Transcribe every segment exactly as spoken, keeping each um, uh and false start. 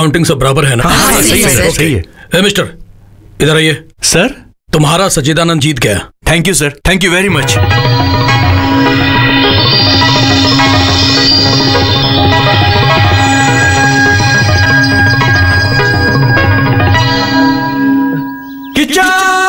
Counting सब बराबर है ना? हाँ, सही है, सही है। ए मिस्टर, इधर आइए। सर, तुम्हारा सच्चिदानंद जीत गया। Thank you sir, thank you very much. Kichcha!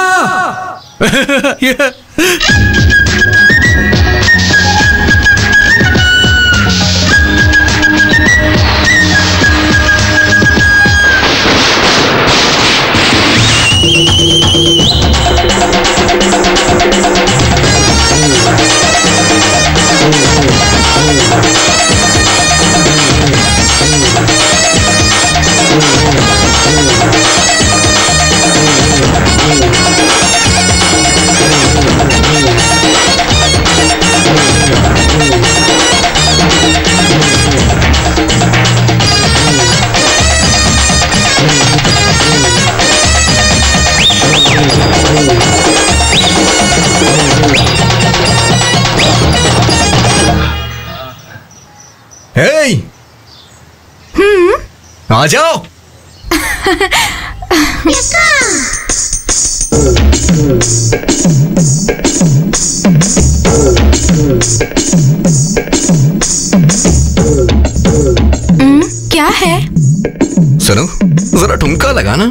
Hey! हम्म? आ जाओ। हम्म, क्या है? सुनो, जरा ठुमका लगाना।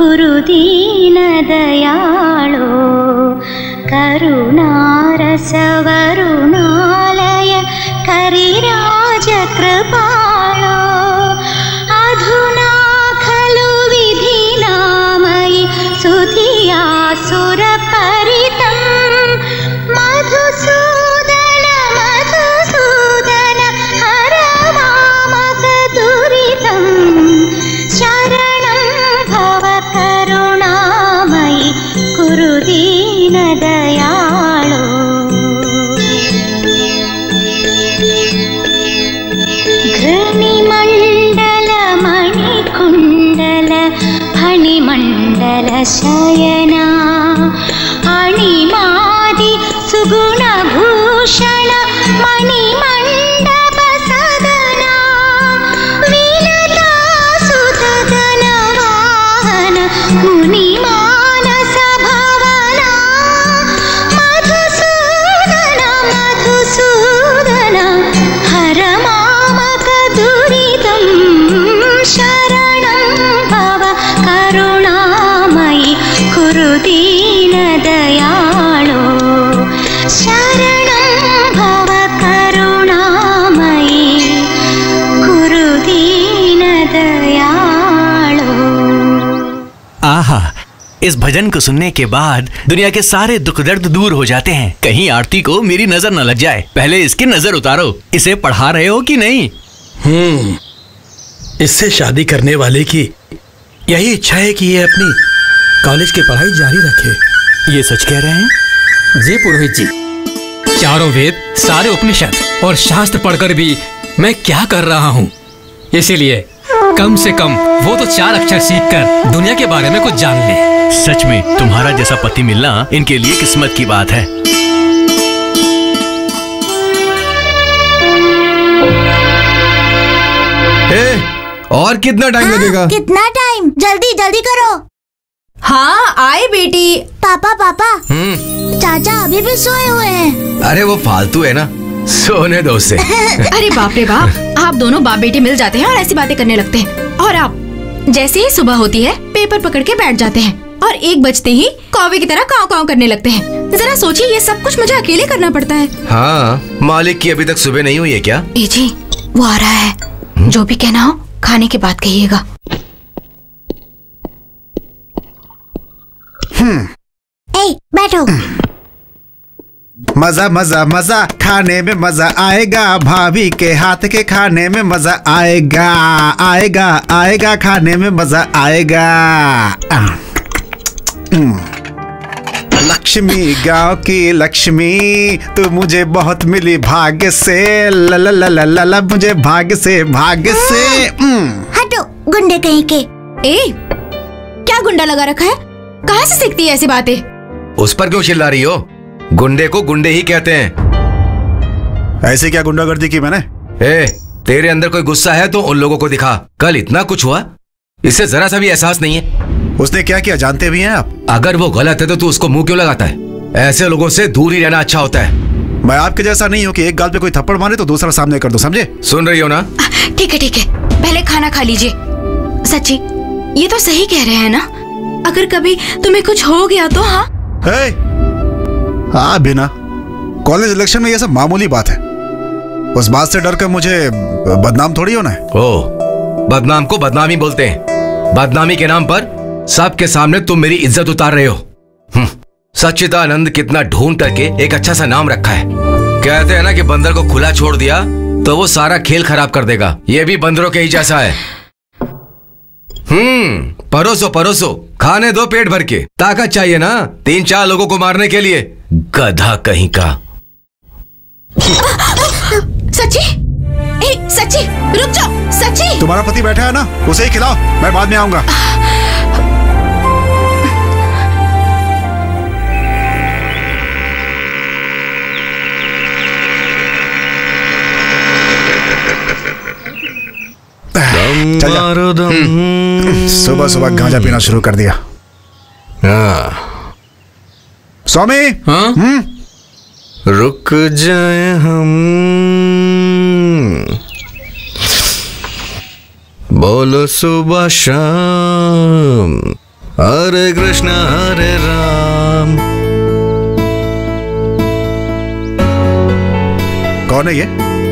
कुरु दीन दयाळो करुणारस वरुणालय करिराज कृपाळो अधुना खलु विधिनामयि सुधिया सुरपरितं मधुसूदन मधुसूदन हर मामक दुरितं शरणं भव करुणामयि कुरु दीन दयाळो घृणिमण्डल मणिकुण्डल फणिमण्डल शयना अणिमादि सुगुणभूषण मणिमण्डप सदना विलता सुतगन वाहन मुनिमानस भवना मधुसूदन मधुसूदन हर मामक दुरितं शरणं भव करुणामयि कुरु दीन दयाळो शरणं भव करुणामयि कुरु दीन दयाळो। आहा, इस भजन को सुनने के बाद दुनिया के सारे दुख दर्द दूर हो जाते हैं। कहीं आरती को मेरी नजर न लग जाए, पहले इसकी नजर उतारो। इसे पढ़ा रहे हो कि नहीं? हम्म इससे शादी करने वाले की यही इच्छा है कि ये अपनी कॉलेज की पढ़ाई जारी रखे। ये सच कह रहे हैं? जी पुरोहित जी, चारों वेद, सारे उपनिषद और शास्त्र पढ़कर भी मैं क्या कर रहा हूँ। इसीलिए कम से कम वो तो चार अक्षर सीखकर दुनिया के बारे में कुछ जान ले। सच में तुम्हारा जैसा पति मिलना इनके लिए किस्मत की बात है। ए, और कितना टाइम हाँ, लगेगा? कितना टाइम? जल्दी जल्दी करो। हाँ आए बेटी। पापा पापा, हम्म चाचा अभी भी सोए हुए हैं। अरे वो फालतू है ना, सोने दो उसे। अरे बाप रे बाप, आप दोनों बाप बेटे मिल जाते हैं और ऐसी बातें करने लगते हैं। और आप जैसे ही सुबह होती है पेपर पकड़ के बैठ जाते हैं और एक बजते ही कौवे की तरह काव काव करने लगते हैं। जरा सोचिए, ये सब कुछ मुझे अकेले करना पड़ता है। हाँ, मालिक की अभी तक सुबह नहीं हुई है क्या? ए जी, वो आ रहा है। जो भी कहना हो खाने के बाद कहिएगा। ए, बैठो। मजा मजा मजा खाने में मजा आएगा, भाभी के हाथ के खाने में मजा आएगा, आएगा आएगा खाने में मजा आएगा। लक्ष्मी गांव की लक्ष्मी, तू मुझे बहुत मिली भाग्य से, ला ला ला ला ला ला मुझे भाग्य से भाग्य से। हटो गुंडे कहीं के। ए, क्या गुंडा लगा रखा है? कहाँ से सीखती है ऐसी बातें? उस पर क्यों चिल्ला रही हो? गुंडे को गुंडे ही कहते हैं। ऐसे क्या गुंडागर्दी की मैंने? ए, तेरे अंदर कोई गुस्सा है तो उन लोगों को दिखा। कल इतना कुछ हुआ, इससे जरा सा भी एहसास नहीं है। उसने क्या किया जानते भी हैं आप? अगर वो गलत है तो तू उसको मुंह क्यों लगाता है? ऐसे लोगों से दूर ही रहना अच्छा होता है। मैं आपके जैसा नहीं हूँ कि एक गाल पे कोई थप्पड़ मारे तो दूसरा सामने कर दो, समझे? सुन रही हो ना? ठीक है ठीक है, पहले खाना खा लीजिए। सच्ची, ये तो सही कह रहे हैं ना? अगर कभी तुम्हें कुछ हो गया तो? हाँ हाँ बिना कॉलेज इलेक्शन में ये सब मामूली बात है। उस बात से डर कर मुझे बदनाम थोड़ी होना है। ओ, बदनाम को बदनामी बोलते हैं। बदनामी के नाम पर सबके सामने तुम मेरी इज्जत उतार रहे हो। सच्चिदानंद कितना ढूंढ करके एक अच्छा सा नाम रखा है। कहते हैं ना कि बंदर को खुला छोड़ दिया तो वो सारा खेल खराब कर देगा। ये भी बंदरों के ही जैसा है। हम्म परोसो परोसो, खाने दो पेट भर के। ताकत चाहिए ना तीन चार लोगों को मारने के लिए। गधा कहीं का। सच्ची, ए, सच्ची रुक जाओ। सच्ची, तुम्हारा पति बैठा है ना, उसे ही खिलाओ, मैं बाद में आऊंगा। सुबह सुबह गांजा पीना शुरू कर दिया। हाँ। स्वामी, हाँ? रुक जाए हम, बोलो सुबह शाम, हरे कृष्ण हरे राम। कौन है ये?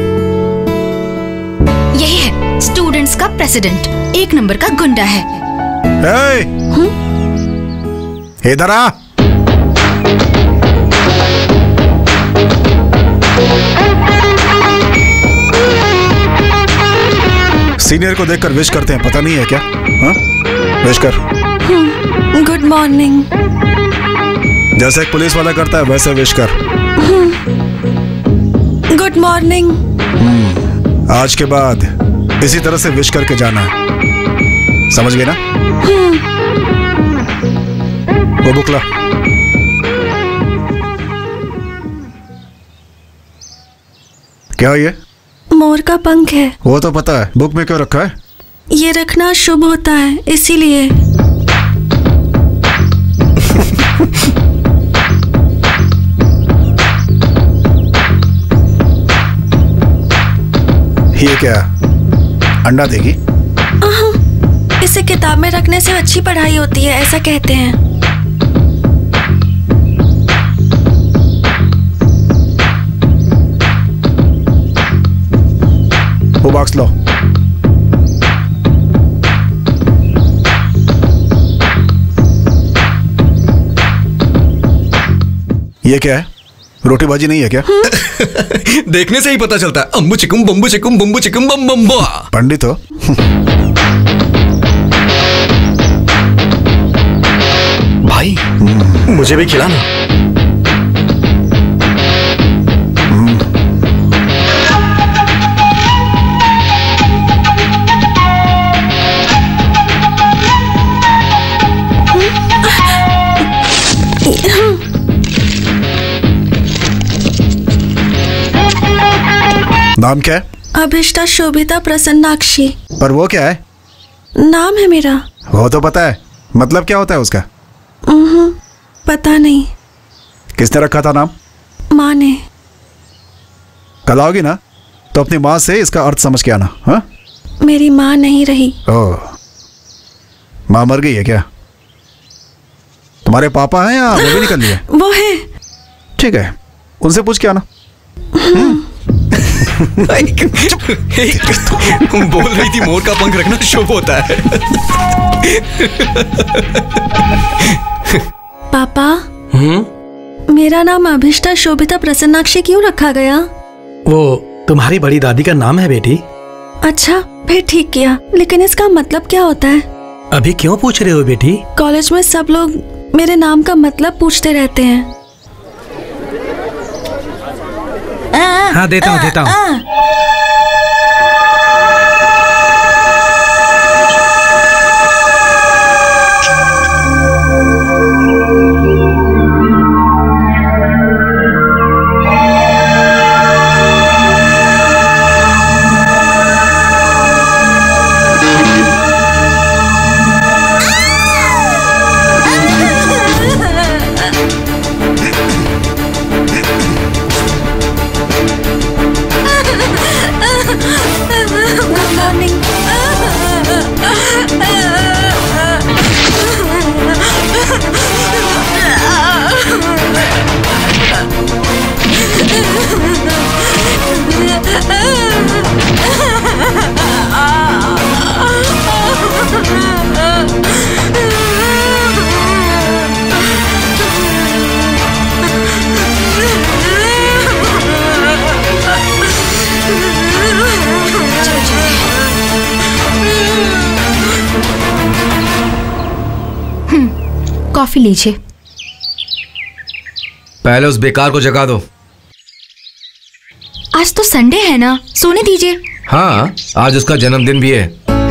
यही है स्टूडेंट्स का प्रेसिडेंट, एक नंबर का गुंडा है। ए! इधर आ। सीनियर को देखकर विश करते हैं, पता नहीं है क्या? हाँ? विश कर। Good morning. जैसे एक पुलिस वाला करता है वैसे विश कर। Good morning. आज के बाद इसी तरह से विश करके जाना है, समझ गए ना? वो बुक ला। क्या ये? मोर का पंख है। वो तो पता है, बुक में क्यों रखा है? ये रखना शुभ होता है, इसीलिए। ये क्या, अंडा देगी? इसे किताब में रखने से अच्छी पढ़ाई होती है, ऐसा कहते हैं। वो बॉक्स लो। ये क्या है? रोटी भाजी नहीं है क्या? देखने से ही पता चलता है। अम्बू चिकुम बम्बू चिकुम बम्बू चिकुम बम बम्बा। पंडित हो? भाई मुझे भी खिलाना। नाम क्या है? अभिष्टा शोभिता प्रसन्नाक्षी। पर वो क्या है? नाम है मेरा। वो तो पता है, मतलब क्या होता है उसका? पता नहीं। किसने रखा था नाम? माँ ने। कल आओगी ना तो अपनी माँ से इसका अर्थ समझ के आना। हाँ? मेरी माँ नहीं रही। ओह, माँ मर गई है क्या? तुम्हारे पापा हैं या वो भी निकल लिए? वो है। ठीक है, उनसे पूछ के आना। बोल रही थी मोर का पंख रखना शुभ होता है। पापा, हम्म? मेरा नाम अभिष्टा शोभिता प्रसन्नाक्षी क्यों रखा गया? वो तुम्हारी बड़ी दादी का नाम है बेटी। अच्छा, फिर ठीक किया। लेकिन इसका मतलब क्या होता है? अभी क्यों पूछ रहे हो बेटी? कॉलेज में सब लोग मेरे नाम का मतलब पूछते रहते हैं। हाँ देता हूँ देता हूँ। कॉफी लीजिए। पहले उस बेकार को जगा दो। आज तो संडे है ना, सोने दीजिए। हाँ, आज उसका जन्मदिन भी है।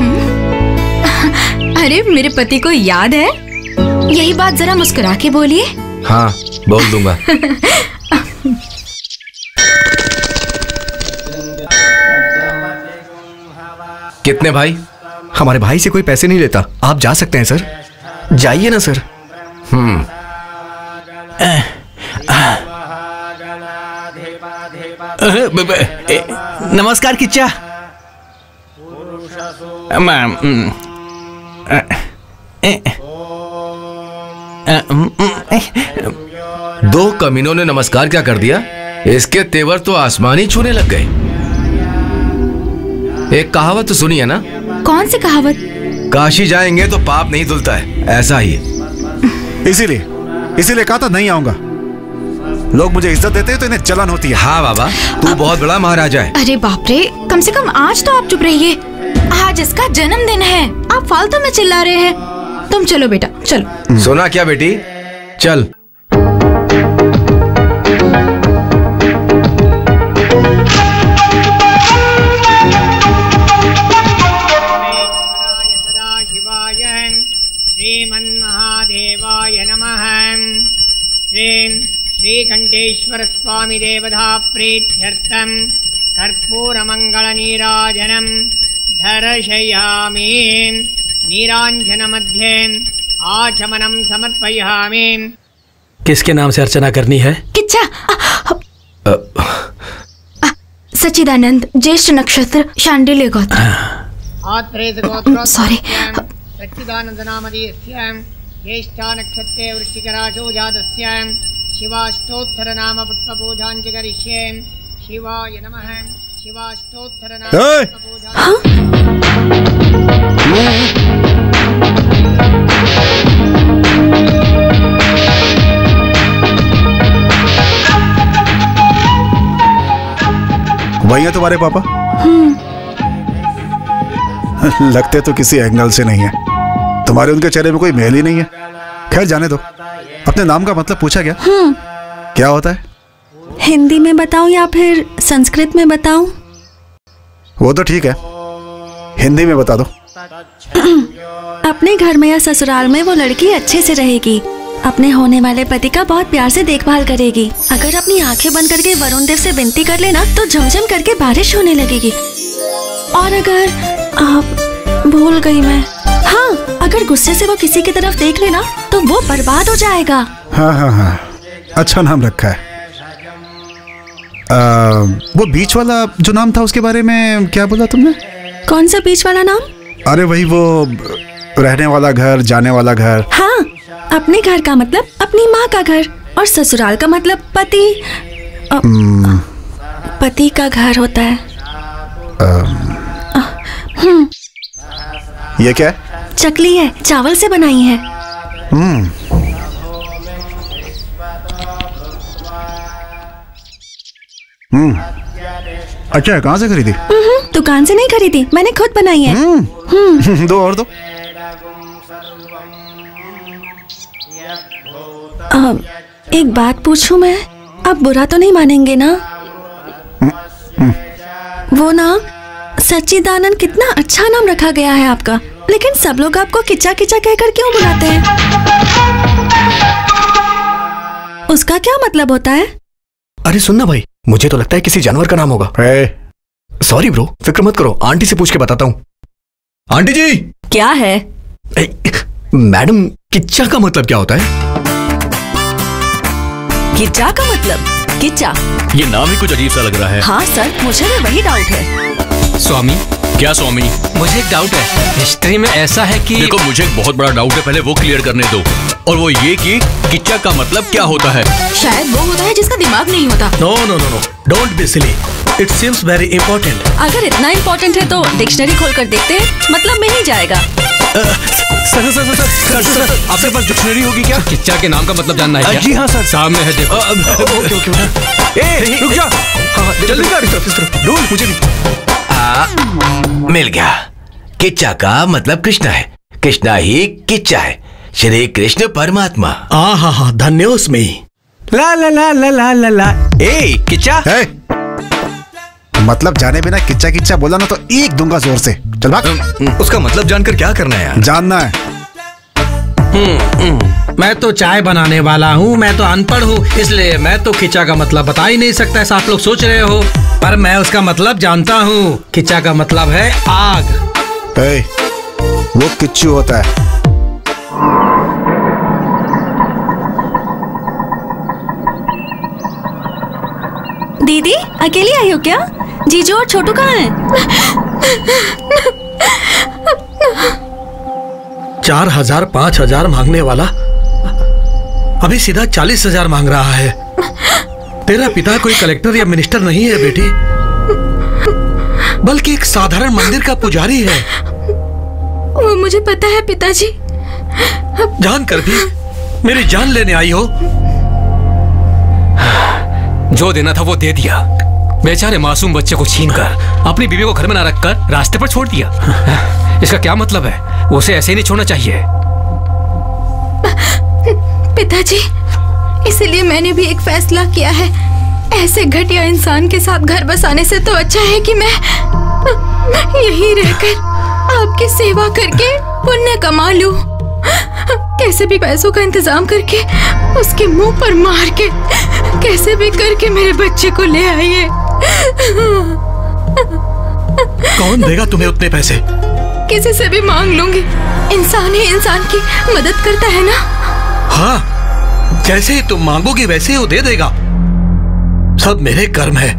अरे मेरे पति को याद है? यही बात जरा मुस्कुरा के बोलिए। हाँ, बोल दूंगा। कितने भाई? हमारे भाई से कोई पैसे नहीं लेता। आप जा सकते हैं सर, जाइए ना सर। हम्म नमस्कार किच्चा। दो कमीनों ने नमस्कार क्या कर दिया, इसके तेवर तो आसमान ही छूने लग गए। एक कहावत तो सुनी है ना? कौन सी कहावत? काशी जाएंगे तो पाप नहीं धुलता है, ऐसा ही है। इसीलिए इसीलिए कहा था नहीं आऊंगा। लोग मुझे इज्जत देते हैं तो इन्हें जलन होती है। हाँ बाबा, तू बहुत बड़ा महाराजा है। अरे बाप रे, कम से कम आज तो आप चुप रहिए। आज इसका जन्मदिन है, आप फालतू में चिल्ला रहे हैं। तुम चलो बेटा, चलो। सुना क्या बेटी, चल। श्रीमन्महादेवाय नमः। श्रीं श्रीकंठेश्वर स्वामी देवता प्रीत्यर्थं कर्पूरमंगलनीराजनं दर्शयामि। नीरांजन मध्ये आचमनं समर्पयामि। किसके नाम से अर्चना करनी है? किच्चा। सच्चिदानंद, ज्येष्ठ नक्षत्र, शांडिल्य गोत्र। सॉरी। सच्चिदानंद नामधेयस्य ज्येष्ठा नक्षत्रे वृश्चिकराशो जातस्य शिवाष्टोत्तर नाम पुष्पपूजां च करिष्ये। शिवाय नमः। शिवाष्टोत्तर नाम वही है तुम्हारे पापा? लगते तो किसी एंगल से नहीं है। तुम्हारे उनके चेहरे में कोई मेल ही नहीं है। खैर जाने दो। अपने नाम का मतलब पूछा क्या? क्या होता है? हिंदी में बताऊं या फिर संस्कृत में बताऊं? वो तो ठीक है, हिंदी में बता दो। अपने घर में या ससुराल में वो लड़की अच्छे से रहेगी, अपने होने वाले पति का बहुत प्यार से देखभाल करेगी। अगर अपनी आंखें बंद करके वरुण देव से विनती कर लेना तो झमझम करके बारिश होने लगेगी। और अगर आप भूल गई मैं, हाँ, अगर गुस्से से वो किसी की तरफ देख लेना तो वो बर्बाद हो जाएगा। हाँ हाँ हाँ, अच्छा नाम रखा है। आ, वो बीच वाला जो नाम था उसके बारे में क्या बोला तुमने? कौन सा बीच वाला नाम? अरे वही वो रहने वाला घर, जाने वाला घर। हाँ, अपने घर का मतलब अपनी माँ का घर और ससुराल का मतलब पति अ, पति का घर होता है। हम्म, ये क्या है? चकली है, चावल से बनाई है। हम्म, हम्म, अच्छा है। कहाँ से खरीदी? दुकान से नहीं खरीदी, मैंने खुद बनाई है। हम्म, दो और दो। आ, एक बात पूछूं मैं, आप बुरा तो नहीं मानेंगे ना? वो ना सच्चिदानंद, कितना अच्छा नाम रखा गया है आपका, लेकिन सब लोग आपको किच्चा किच्चा कहकर क्यों बुलाते हैं? उसका क्या मतलब होता है? अरे सुनना भाई, मुझे तो लगता है किसी जानवर का नाम होगा। सॉरी ब्रो, फिक्र मत करो, आंटी से पूछ के बताता हूँ। आंटी जी। क्या है? मैडम, किच्चा का मतलब क्या होता है? किच्चा का मतलब? किच्चा, ये नाम ही कुछ अजीब सा लग रहा है। हाँ सर, मुझे भी वही डाउट है। स्वामी। क्या स्वामी? मुझे एक डाउट है। हिस्ट्री में ऐसा है कि देखो, मुझे एक बहुत बड़ा डाउट है, पहले वो क्लियर करने दो। और वो ये कि किच्चा का मतलब क्या होता है? शायद वो होता है जिसका दिमाग नहीं होता। No no no no, don't be silly, it seems very important. अगर इतना इंपॉर्टेंट है तो डिक्शनरी खोल कर देखते हैं, मतलब में ही जाएगा। Sir sir sir sir sir आपके पास डिक्शनरी होगी क्या? किच्चा के नाम का मतलब जानना है क्या? जी हाँ सर, सामने है, देखो। Okay okay. ए रुक जा, हाँ जल्दी कर, इस तरफ इस तरफ ढूंढ, मुझे भी। मिल गया। किच्चा का मतलब कृष्णा है, कृष्णा ही किच्चा है, श्री कृष्ण परमात्मा। आ हा हा, धन्योस्मि। ला ला ला ला ला ला ला। ए किच्चा, मतलब जाने बिना किच्चा किच्चा बोला ना तो एक दूंगा जोर से। चल भाग। उसका मतलब जानकर क्या करना है यार? जानना है। मैं तो चाय बनाने वाला हूँ, मैं तो अनपढ़ हूँ, इसलिए मैं तो किच्चा का मतलब बता ही नहीं सकता, ऐसा आप लोग सोच रहे हो। पर मैं उसका मतलब जानता हूँ। किच्चा का मतलब है आग। ए, वो किच्चू होता है। दीदी, अकेली आई हो क्या? जीजू और छोटू कहाँ हैं? चार हजार पांच हजार मांगने वाला अभी सीधा चालीस हजार मांग रहा है। तेरा पिता कोई कलेक्टर या मिनिस्टर नहीं है बेटी, बल्कि एक साधारण मंदिर का पुजारी है। वो मुझे पता है पिताजी। जानकर भी मेरी जान लेने आई हो। जो देना था वो दे दिया। बेचारे मासूम बच्चे को छीनकर अपनी बीवी को घर में ना रखकर रास्ते पर छोड़ दिया। इसका क्या मतलब है? उसे ऐसे ही नहीं छोड़ना चाहिए। पिताजी, इसलिए मैंने भी एक फैसला किया है। ऐसे घटिया इंसान के साथ घर बसाने से तो अच्छा है कि मैं यहीं रहकर आपकी सेवा करके पुण्य कमा लूं। कैसे भी पैसों का इंतजाम करके उसके मुंह पर मार के कैसे भी करके मेरे बच्चे को ले आइए। कौन देगा तुम्हें उतने पैसे? किसी से भी मांग लूंगी। इंसान ही इंसान की मदद करता है ना। हाँ, जैसे ही तुम मांगोगी वैसे ही वो दे देगा। सब मेरे कर्म है।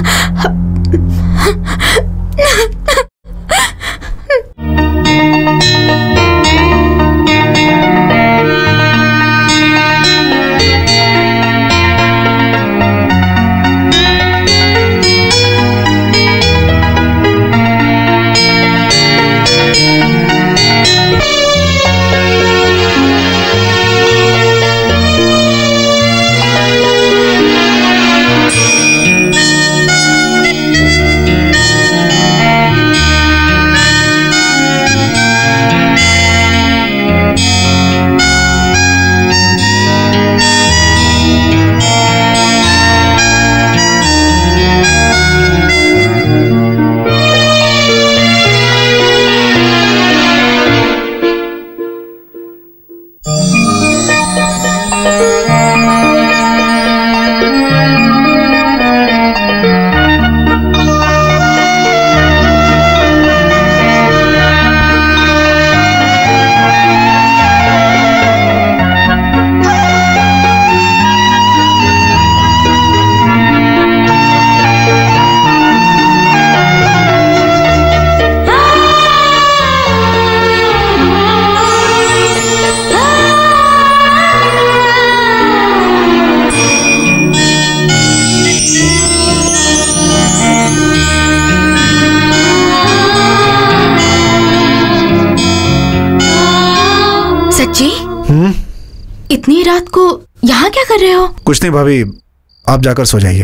इतनी रात को यहाँ क्या कर रहे हो? कुछ नहीं भाभी, आप जाकर सो जाइए।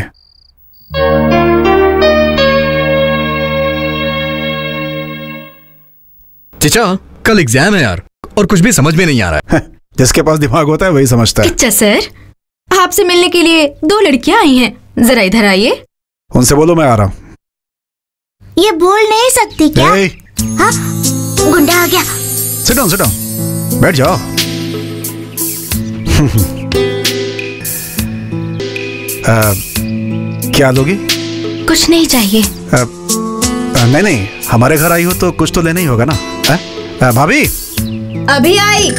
चचा, कल एग्जाम है यार, और कुछ भी समझ में नहीं आ रहा है। जिसके पास दिमाग होता है वही समझता है। अच्छा सर, आपसे मिलने के लिए दो लड़कियां आई हैं, जरा इधर आइए। उनसे बोलो मैं आ रहा हूँ। ये बोल नहीं सकती क्या? हाँ, गुंडा आ गया। सिट डाउन, सिट डाउन, बैठ जाओ। आ, क्या लोगी? कुछ नहीं चाहिए। आ, आ, नहीं नहीं, हमारे घर आई हो तो कुछ तो लेना ही होगा ना। आ, भाभी अभी आई।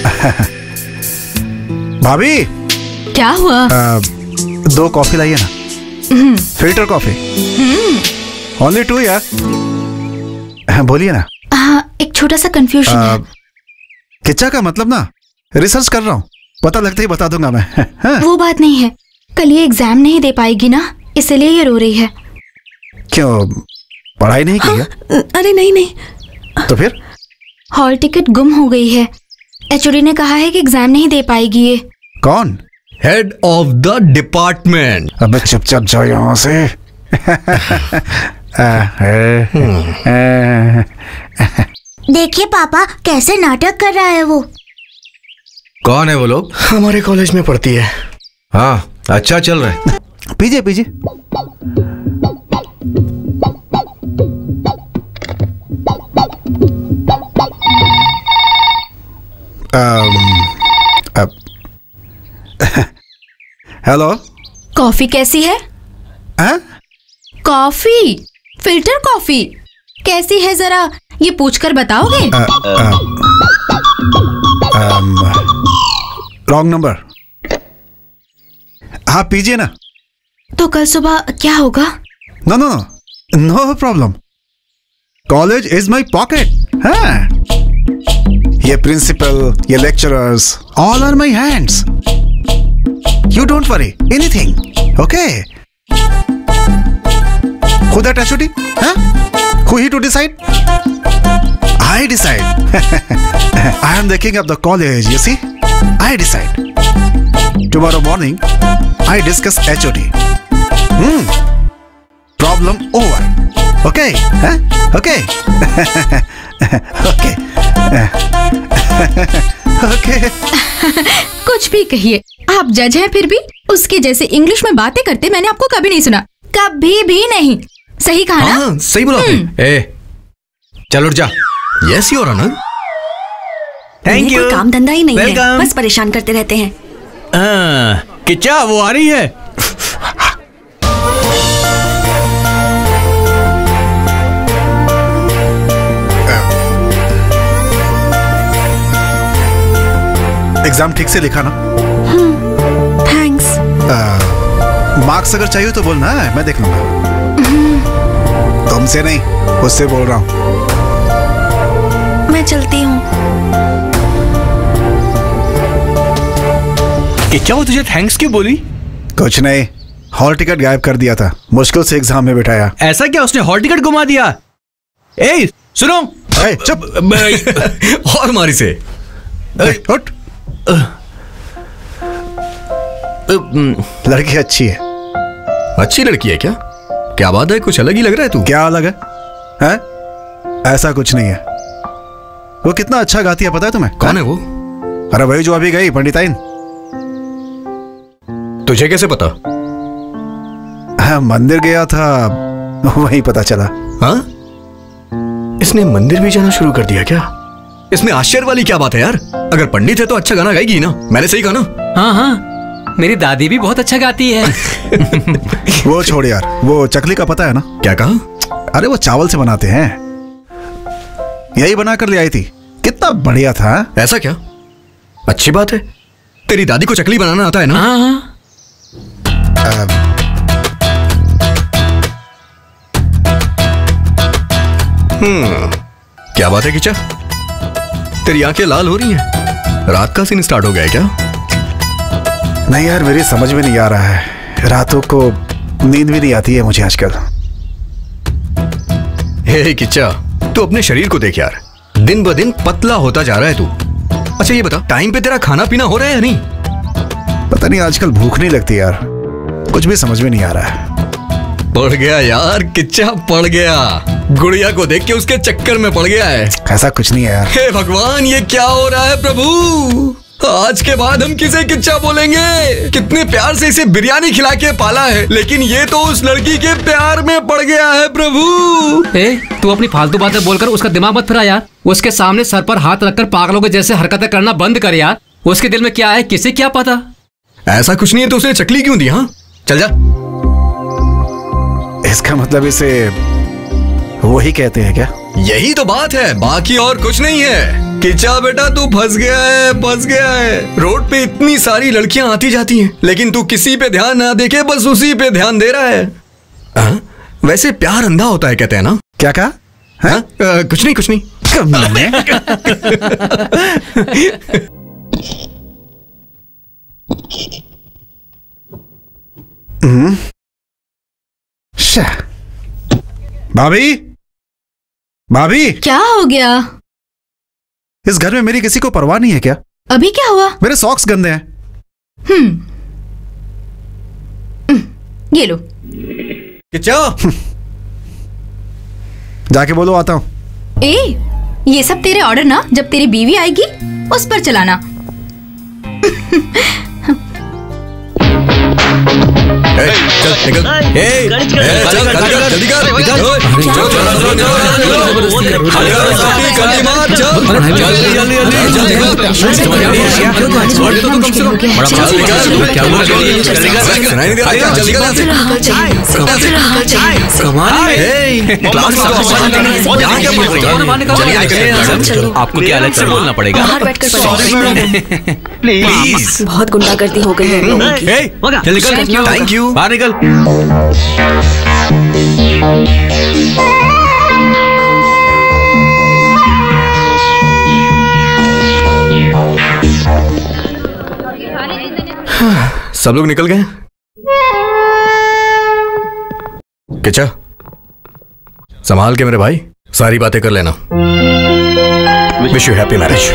भाभी क्या हुआ? आ, दो कॉफी लाइए ना, फिल्टर कॉफी। ओनली टू यार, बोलिए ना। हाँ, एक छोटा सा कंफ्यूजन है। किच्चा का मतलब ना, रिसर्च कर रहा हूँ, पता लगता ही बता दूंगा मैं। हाँ? वो बात नहीं है, कल ये एग्जाम नहीं दे पाएगी ना, इसलिए ये रो रही है। क्यों, पढ़ाई नहीं की है? हाँ, अरे नहीं नहीं। तो फिर? हॉल टिकट गुम हो गई है। एचओडी ने कहा है कि एग्जाम नहीं दे पाएगी ये। कौन? Head of the department. अबे चुपचाप जाओ यहाँ से। देखिए पापा कैसे नाटक कर रहा है वो। कौन है वो लोग? हमारे कॉलेज में पढ़ती है। हाँ, अच्छा चल रहा है। पीजिए पीजिए। हेलो, कॉफी कैसी है? हाँ? कॉफी, फिल्टर कॉफी कैसी है, जरा ये पूछकर बताओगे? Wrong number. हाँ पीजिए ना। तो कल सुबह क्या होगा? No no no, no problem. College is my pocket. हाँ, ये प्रिंसिपल, ये lecturers, all are my hands. You don't worry anything. Okay. Who that H O D? Huh? Who he to decide? I decide. I am the king of the college, you see? I decide. Tomorrow morning, I discuss H O D. Hmm. Problem over. Okay? Huh? Okay. Okay. Okay. कुछ भी कहिए, आप जज हैं फिर भी उसके जैसे इंग्लिश में बातें करते मैंने आपको कभी नहीं सुना, कभी भी नहीं। सही कहा ना? हाँ, सही बोला आपने। ए, चल उठ जा। Yes your honour. Thank you. कोई काम धंधा ही नहीं है, Welcome. बस परेशान करते रहते हैं। हाँ, किच्चा वो आ रही है। एग्जाम ठीक से लिखा ना? थैंक्स। मार्क्स अगर चाहिए तो बोलना है, मैं देख लूंगा। तुमसे नहीं, उससे बोल रहा हूँ। मैं चलती हूँ। किच्चा वो तुझे थैंक्स क्यों बोली? कुछ नहीं, हॉल टिकट गायब कर दिया था, मुश्किल से एग्जाम में बिठाया। ऐसा क्या, उसने हॉल टिकट घुमा दिया? ए, सुनो। ए, चुप। और मारी से। ए, उठ। लड़की अच्छी है। अच्छी लड़की है क्या? क्या बात है, कुछ अलग ही लग रहा है तू। क्या अलग है? हैं? ऐसा कुछ नहीं है। वो कितना अच्छा गाती है पता है तुम्हें? कौन है वो? अरे वही जो अभी गई, पंडिताइन। तुझे कैसे पता? हाँ, मंदिर गया था, वहीं पता चला। हाँ? इसने मंदिर भी जाना शुरू कर दिया क्या? इसमें आश्चर्य वाली क्या बात है यार? अगर पंडित है तो अच्छा गाना गाएगी ना। मैंने सही कहा ना? हाँ हाँ, मेरी दादी भी बहुत अच्छा गाती है। वो छोड़ यार, वो चकली का पता है ना? क्या कहा? अरे वो चावल से बनाते हैं, यही बना कर ले आई थी, कितना बढ़िया था। ऐसा क्या? अच्छी बात है। तेरी दादी को चकली बनाना आता है ना? हाँ हाँ। हम्म, क्या बात है किचा? तेरी आंखें लाल हो रही हैं। रात का सीन स्टार्ट हो गया है क्या? नहीं यार, मेरी समझ में नहीं आ रहा है, रातों को नींद भी नहीं आती है मुझे आजकल। हे किच्चा, तू अपने शरीर को देख यार, दिन ब दिन पतला होता जा रहा है तू। अच्छा ये बता, टाइम पे तेरा खाना पीना हो रहा है या नहीं? पता नहीं, आजकल भूख नहीं लगती यार, कुछ भी समझ में नहीं आ रहा है। पड़ गया यार किच्चा, पड़ गया। गुड़िया को देख के उसके चक्कर में पड़ गया है। ऐसा कुछ नहीं है यार। हे भगवान, ये क्या हो रहा है प्रभु? आज के बाद हम किसे किच्चा बोलेंगे? कितने प्यार से इसे बिरयानी खिला के पाला है, लेकिन ये तो उस लड़की के प्यार में पड़ गया है प्रभु। ए, तू अपनी फालतू बातें बोलकर उसका दिमाग मत फिरा यार। उसके सामने सर पर हाथ रखकर पागलों के जैसे हरकतें करना बंद कर यार। उसके दिल में क्या है किसे क्या पता। ऐसा कुछ नहीं है तो उसने चकली क्यों दी? हाँ चल जा। इसका मतलब इसे वही कहते हैं क्या? यही तो बात है, बाकी और कुछ नहीं है। किच्चा बेटा तू फंस गया है, फंस गया है। रोड पे इतनी सारी लड़कियां आती जाती हैं, लेकिन तू किसी पे ध्यान ना देके बस उसी पे ध्यान दे रहा है। आ? वैसे प्यार अंधा होता है कहते हैं ना? क्या कहा? हाँ? आ, कुछ नहीं कुछ नहीं। हम्म। भाभी, भाभी, क्या हो गया? इस घर में मेरी किसी को परवाह नहीं है क्या? अभी क्या हुआ? मेरे सॉक्स गंदे हैं। हम्म, ये लो। किच्चा, जाके बोलो आता हूँ। ए, ये सब तेरे ऑर्डर ना, जब तेरी बीवी आएगी उस पर चलाना। ए, चल निकल। ए, ए, चल चल चल जल्दी कर, निकल। जल्दी मार, चल जल्दी जल्दी आपको क्या अलग से बोलना पड़ेगा? प्लीज, बहुत गुंडागर्दी हो गई है। Thank you. बाहर निकल। सब लोग निकल गए? किचा, संभाल के मेरे भाई, सारी बातें कर लेना। Wish you happy marriage.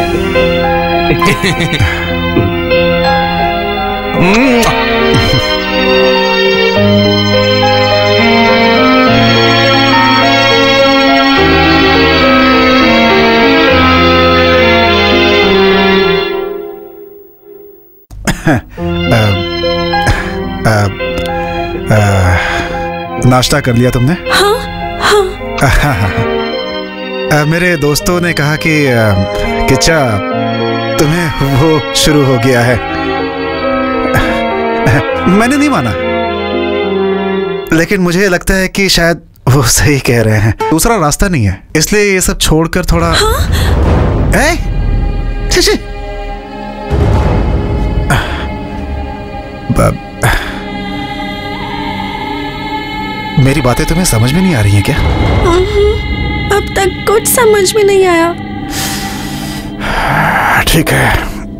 नाश्ता कर लिया तुमने? हाँ हाँ। आ, मेरे दोस्तों ने कहा कि किच्चा तुम्हें वो शुरू हो गया है। मैंने नहीं माना, लेकिन मुझे लगता है कि शायद वो सही कह रहे हैं। दूसरा रास्ता नहीं है, इसलिए ये सब छोड़कर थोड़ा हाँ? ए? ची ची। मेरी बातें तुम्हें समझ में नहीं आ रही हैं क्या? अब तक कुछ समझ में नहीं आया। ठीक है,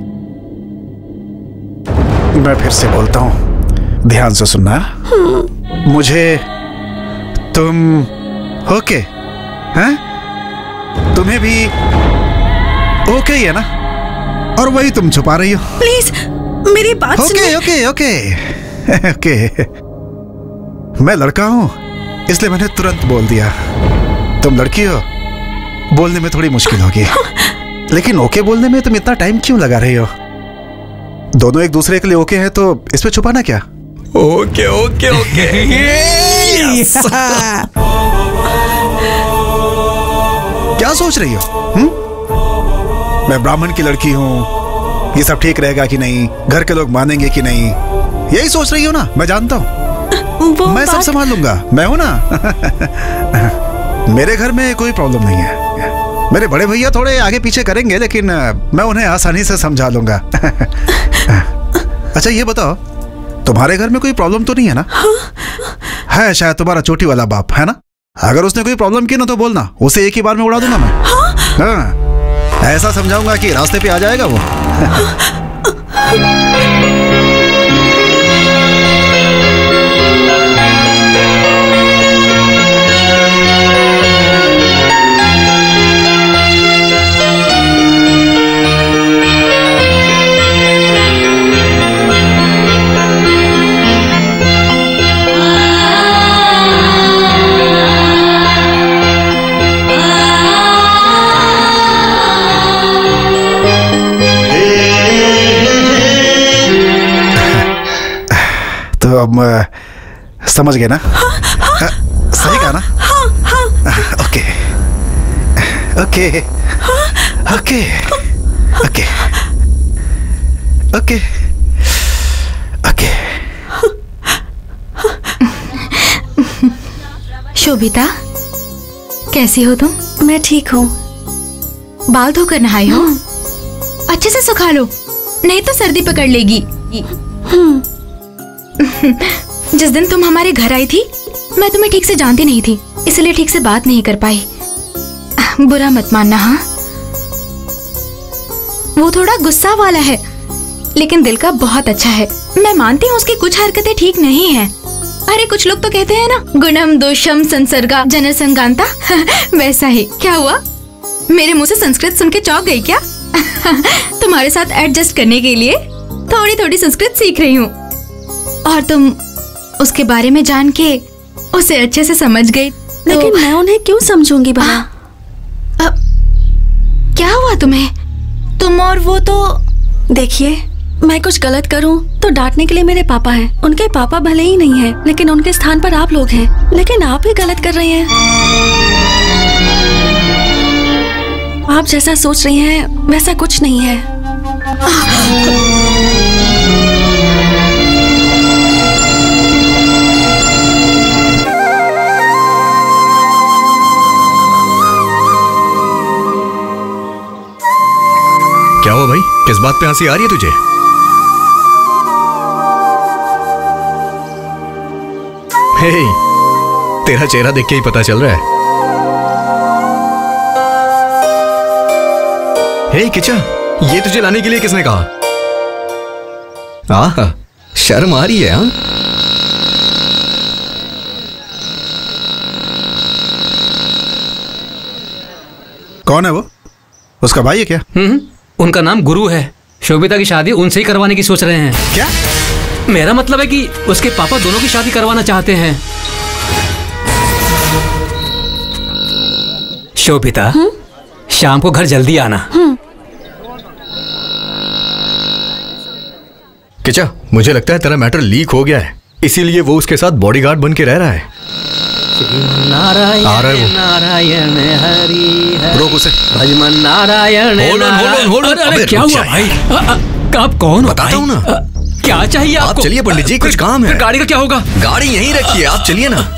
मैं फिर से बोलता हूं, ध्यान से सुनना। मुझे तुम ओके हैं? तुम्हें भी ओके ही है ना? और वही तुम छुपा रही हो। प्लीज मेरी बात ओके ओके ओके ओके। मैं लड़का हूं, इसलिए मैंने तुरंत बोल दिया। तुम लड़की हो, बोलने में थोड़ी मुश्किल होगी। लेकिन ओके बोलने में तुम इतना टाइम क्यों लगा रही हो? दोनों एक दूसरे के लिए ओके हैं, तो इस पे छुपाना क्या? Okay okay okay. क्या सोच रही हो? हुँ? मैं ब्राह्मण की लड़की हूं, ये सब ठीक रहेगा कि नहीं, घर के लोग मानेंगे कि नहीं, यही सोच रही हो ना? मैं जानता हूं, मैं सब संभाल लूंगा, मैं हूं ना। मेरे घर में कोई प्रॉब्लम नहीं है। मेरे बड़े भैया थोड़े आगे पीछे करेंगे, लेकिन मैं उन्हें आसानी से समझा लूंगा। अच्छा ये बताओ, तुम्हारे घर में कोई प्रॉब्लम तो नहीं है ना? है शायद तुम्हारा चोटी वाला बाप, है ना? अगर उसने कोई प्रॉब्लम की ना तो बोलना, उसे एक ही बार में उड़ा दूंगा मैं। हाँ, ऐसा समझाऊंगा कि रास्ते पे आ जाएगा वो। तो अब समझ गए ना? हाँ, हाँ, सही कहा ना? हाँ, हाँ, okay okay okay okay okay okay. Shobhita, कैसी हो तुम? मैं ठीक हूँ। बाल धोकर नहाई हो? अच्छे से सुखा लो, नहीं तो सर्दी पकड़ लेगी। जिस दिन तुम हमारे घर आई थी, मैं तुम्हें ठीक से जानती नहीं थी, इसलिए ठीक से बात नहीं कर पाई। बुरा मत मानना। हाँ, वो थोड़ा गुस्सा वाला है, लेकिन दिल का बहुत अच्छा है। मैं मानती हूँ उसकी कुछ हरकतें ठीक नहीं हैं। अरे कुछ लोग तो कहते हैं ना, गुणम दोषम संसर्गा जनसंगांता। वैसा ही। क्या हुआ, मेरे मुंह से संस्कृत सुन के चौंक गई क्या? तुम्हारे साथ एडजस्ट करने के लिए थोड़ी थोड़ी संस्कृत सीख रही हूँ, और तुम उसके बारे में जान के उसे अच्छे से समझ गई। तो... लेकिन मैं उन्हें क्यों समझूंगी भला? अब क्या हुआ तुम्हें? तुम और वो तो... देखिए, मैं कुछ गलत करूं तो डांटने के लिए मेरे पापा हैं। उनके पापा भले ही नहीं हैं, लेकिन उनके स्थान पर आप लोग हैं। लेकिन आप ही गलत कर रही हैं। आप जैसा सोच रही हैं वैसा कुछ नहीं है। क्या हुआ भाई, किस बात पे हंसी आ रही है तुझे? हे, तेरा चेहरा देख के ही पता चल रहा है। हे किचा, ये तुझे लाने के लिए किसने कहा? आहा, शर्म आ रही है। हाँ, कौन है वो? उसका भाई है क्या? हम्म, उनका नाम गुरु है। शोभिता की शादी उनसे ही करवाने की सोच रहे हैं। क्या? मेरा मतलब है कि उसके पापा दोनों की शादी करवाना चाहते हैं। शोभिता, शाम को घर जल्दी आना। किचा, मुझे लगता है तेरा मैटर लीक हो गया है, इसीलिए वो उसके साथ बॉडीगार्ड बन के रह रहा है। नारायण आ रहा है वो। नारायण हरि हरि। रोक उसे। भजमन Narayan. Hold on, hold on, hold on। अरे, अरे, अबे, क्या रुक हुआ जा भाई? यार। अ, अ, आप कौन हो? बताता हूँ ना। अ, क्या चाहिए आप आपको? चलिए पंडित जी, कुछ फिर- काम है। फिर गाड़ी का क्या होगा? गाड़ी यहीं रखिए, आप चलिए ना।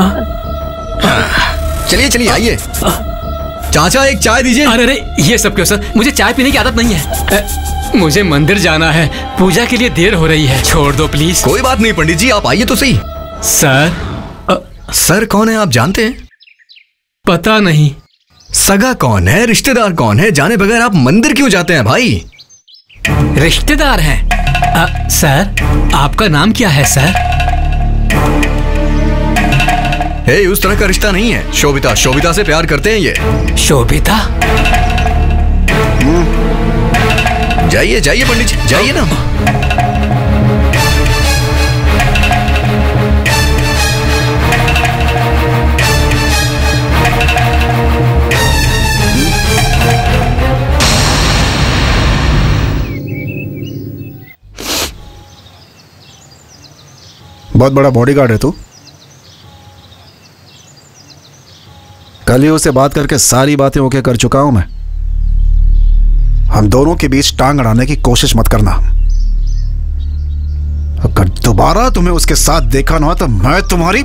चलिए चलिए, आइए। चाचा, एक चाय दीजिए। अरे अरे, ये सब क्यों सर? मुझे चाय पीने की आदत नहीं है। अ, मुझे मंदिर जाना है, पूजा के लिए देर हो रही है, छोड़ दो प्लीज। कोई बात नहीं पंडित जी, आप आइए तो सही। सर, सर कौन है आप जानते हैं? पता नहीं। सगा कौन है, रिश्तेदार कौन है, जाने बगैर आप मंदिर क्यों जाते हैं भाई? रिश्तेदार हैं। अ, सर, आपका नाम क्या है सर? हे, उस तरह का रिश्ता नहीं है। शोभिता, शोभिता से प्यार करते हैं ये। शोभिता? जाइए जाइए पंडित जी, जाइए ना। बहुत बड़ा बॉडीगार्ड है तू। कल ही उससे बात करके सारी बातें ओके कर चुका हूं मैं। हम दोनों के बीच टांग अड़ाने की कोशिश मत करना। अगर दोबारा तुम्हें उसके साथ देखा ना तो मैं तुम्हारी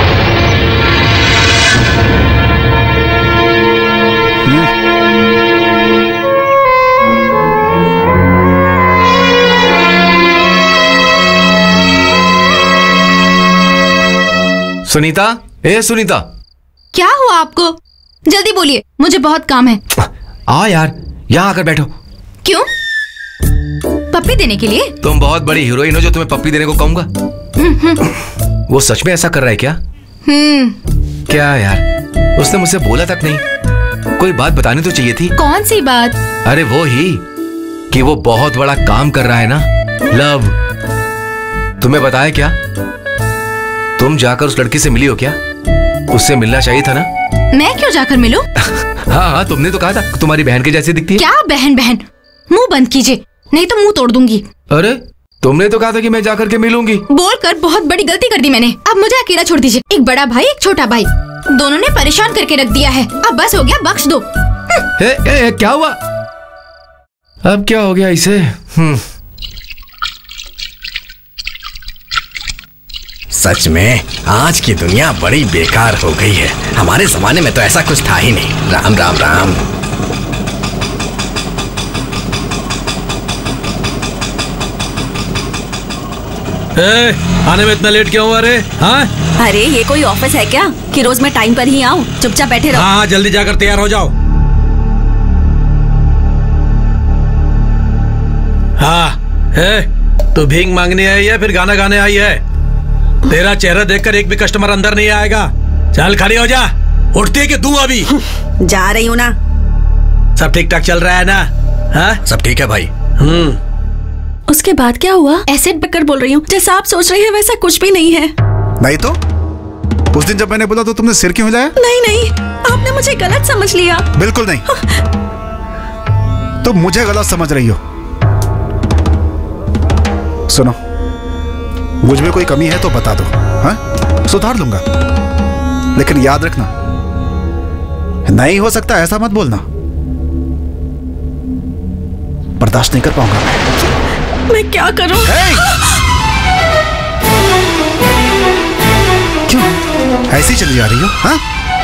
सुनीता, ए सुनीता। क्या हुआ आपको? जल्दी बोलिए, मुझे बहुत काम है। आ यार, यहाँ आकर बैठो। क्यों? पप्पी देने के लिए? तुम बहुत बड़ी हीरोइन हो जो तुम्हें पप्पी देने को कहूंगा। वो सच में ऐसा कर रहा है क्या? हम्म। क्या यार, उसने मुझसे बोला तक नहीं। कोई बात बतानी तो चाहिए थी। कौन सी बात? अरे वो ही कि वो बहुत बड़ा काम कर रहा है ना, लव। तुम्हें बताया क्या? तुम जाकर उस लड़की से मिली हो क्या? उससे मिलना चाहिए था ना। मैं क्यों जाकर मिलूं? हाँ हाँ, तुमने तो कहा था तुम्हारी बहन के जैसी दिखती है। क्या बहन बहन? मुंह बंद कीजिए, नहीं तो मुंह तोड़ दूंगी। अरे, तुमने तो कहा था कि मैं जाकर के मिलूंगी। बोलकर बहुत बड़ी गलती कर दी मैंने। अब मुझे अकेला छोड़ दीजिए। एक बड़ा भाई, एक छोटा भाई, दोनों ने परेशान करके रख दिया है। अब बस हो गया, बख्श दो। ए, ए, ए, क्या हुआ? अब क्या हो गया इसे? हम्म। सच में आज की दुनिया बड़ी बेकार हो गई है। हमारे जमाने में तो ऐसा कुछ था ही नहीं। राम राम राम। ए, आने में इतना लेट क्यों हुआ रे? हाँ अरे ये कोई ऑफिस है क्या कि रोज मैं टाइम पर ही आऊँ? चुपचाप बैठे रहो। हाँ हाँ, जल्दी जाकर तैयार हो जाओ। हाँ है, तो भीख मांगने आई है फिर गाना गाने आई है? तेरा चेहरा देखकर एक भी कस्टमर अंदर नहीं आएगा। चल खड़ी हो जा। उठती है कि दूं अभी? जा रही हूँ ना। सब ठीक ठाक चल रहा है ना? हाँ सब ठीक है भाई। हम्म। उसके बाद क्या हुआ? एसिड पिकर बोल रही हूँ, जैसा आप सोच रहे हैं वैसा कुछ भी नहीं है। नहीं तो उस दिन जब मैंने बोला तो तुमने सिर क्यों हिलाया? नहीं नहीं, आपने मुझे गलत समझ लिया। बिल्कुल नहीं। तुम मुझे गलत समझ रही हो। सुनो, मुझ में कोई कमी है तो बता दो, हाँ? सुधार लूंगा। लेकिन याद रखना, नहीं हो सकता ऐसा मत बोलना। बर्दाश्त नहीं कर पाऊंगा। मैं क्या करूं? क्यों ऐसी चली जा रही हो? हाँ?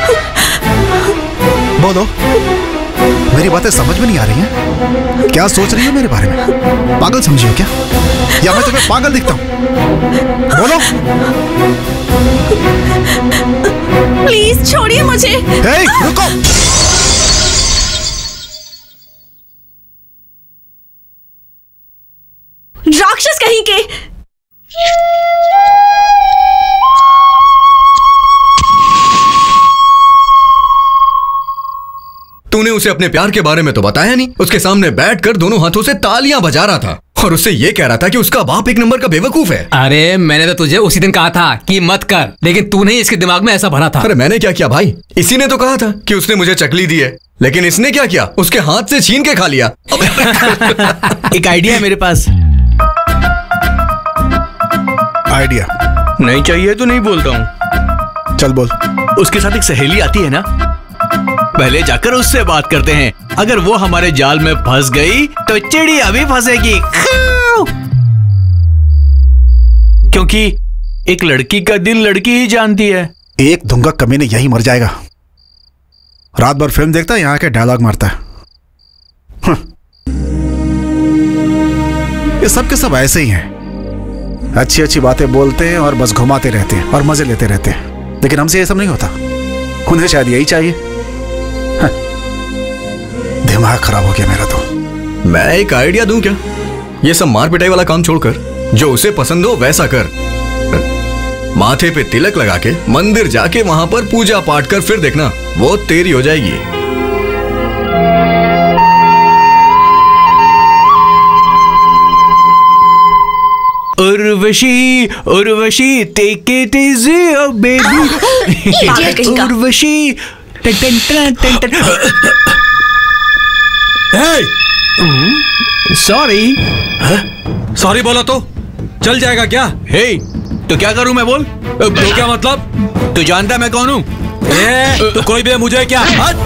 बोलो, मेरी बातें समझ में नहीं आ रही हैं? क्या सोच रही हो मेरे बारे में? पागल समझी हो क्या? या मैं तुम्हें पागल दिखता हूं? बोलो। प्लीज छोड़िए मुझे। हे, रुको। राक्षस कहीं के। तूने उसे अपने प्यार के बारे में तो बताया नहीं। उसके सामने बैठकर दोनों हाथों से तालियां बजा रहा था और उससे ये कह रहा था कि उसका बाप एक नंबर का बेवकूफ है। अरे मैंने तो तुझे उसी दिन कहा था कि मत कर, लेकिन तूने इसके दिमाग में ऐसा भरा था। अरे मैंने क्या किया भाई, इसी ने तो कहा था कि उसने मुझे चकली दी है, लेकिन इसने क्या किया, उसके हाथ से छीन के खा लिया। एक आइडिया है मेरे पास। आइडिया नहीं चाहिए तो नहीं बोलता हूँ। चल बोल। उसके साथ एक सहेली आती है ना, पहले जाकर उससे बात करते हैं। अगर वो हमारे जाल में फंस गई तो चिड़िया भी फंसेगी, क्योंकि एक लड़की का दिल लड़की ही जानती है। एक धुंगा कमीने यही मर जाएगा। रात भर फिल्म देखता है, यहाँ के डायलॉग मारता है। ये सब के सब ऐसे ही हैं, अच्छी अच्छी बातें बोलते हैं और बस घुमाते रहते हैं और मजे लेते रहते हैं, लेकिन हमसे ये सब नहीं होता। उन्हें शायद यही चाहिए। हाँ। दिमाग खराब हो गया मेरा तो। मैं एक आइडिया दूं क्या? ये सब मार पिटाई वाला काम छोड़कर जो उसे पसंद हो वैसा कर। माथे पे तिलक लगा के मंदिर जाके वहां पर पूजा पाठ कर, फिर देखना वो तेरी हो जाएगी। Urvashi Urvashi take it easy oh baby. Urvashi टन टन टन टन। सॉरी। सॉरी बोलो तो चल जाएगा क्या? हे तो क्या करूं मैं, बोल। तो क्या मतलब? तू जानता है मैं कौन हूं? तो कोई भी मुझे क्या?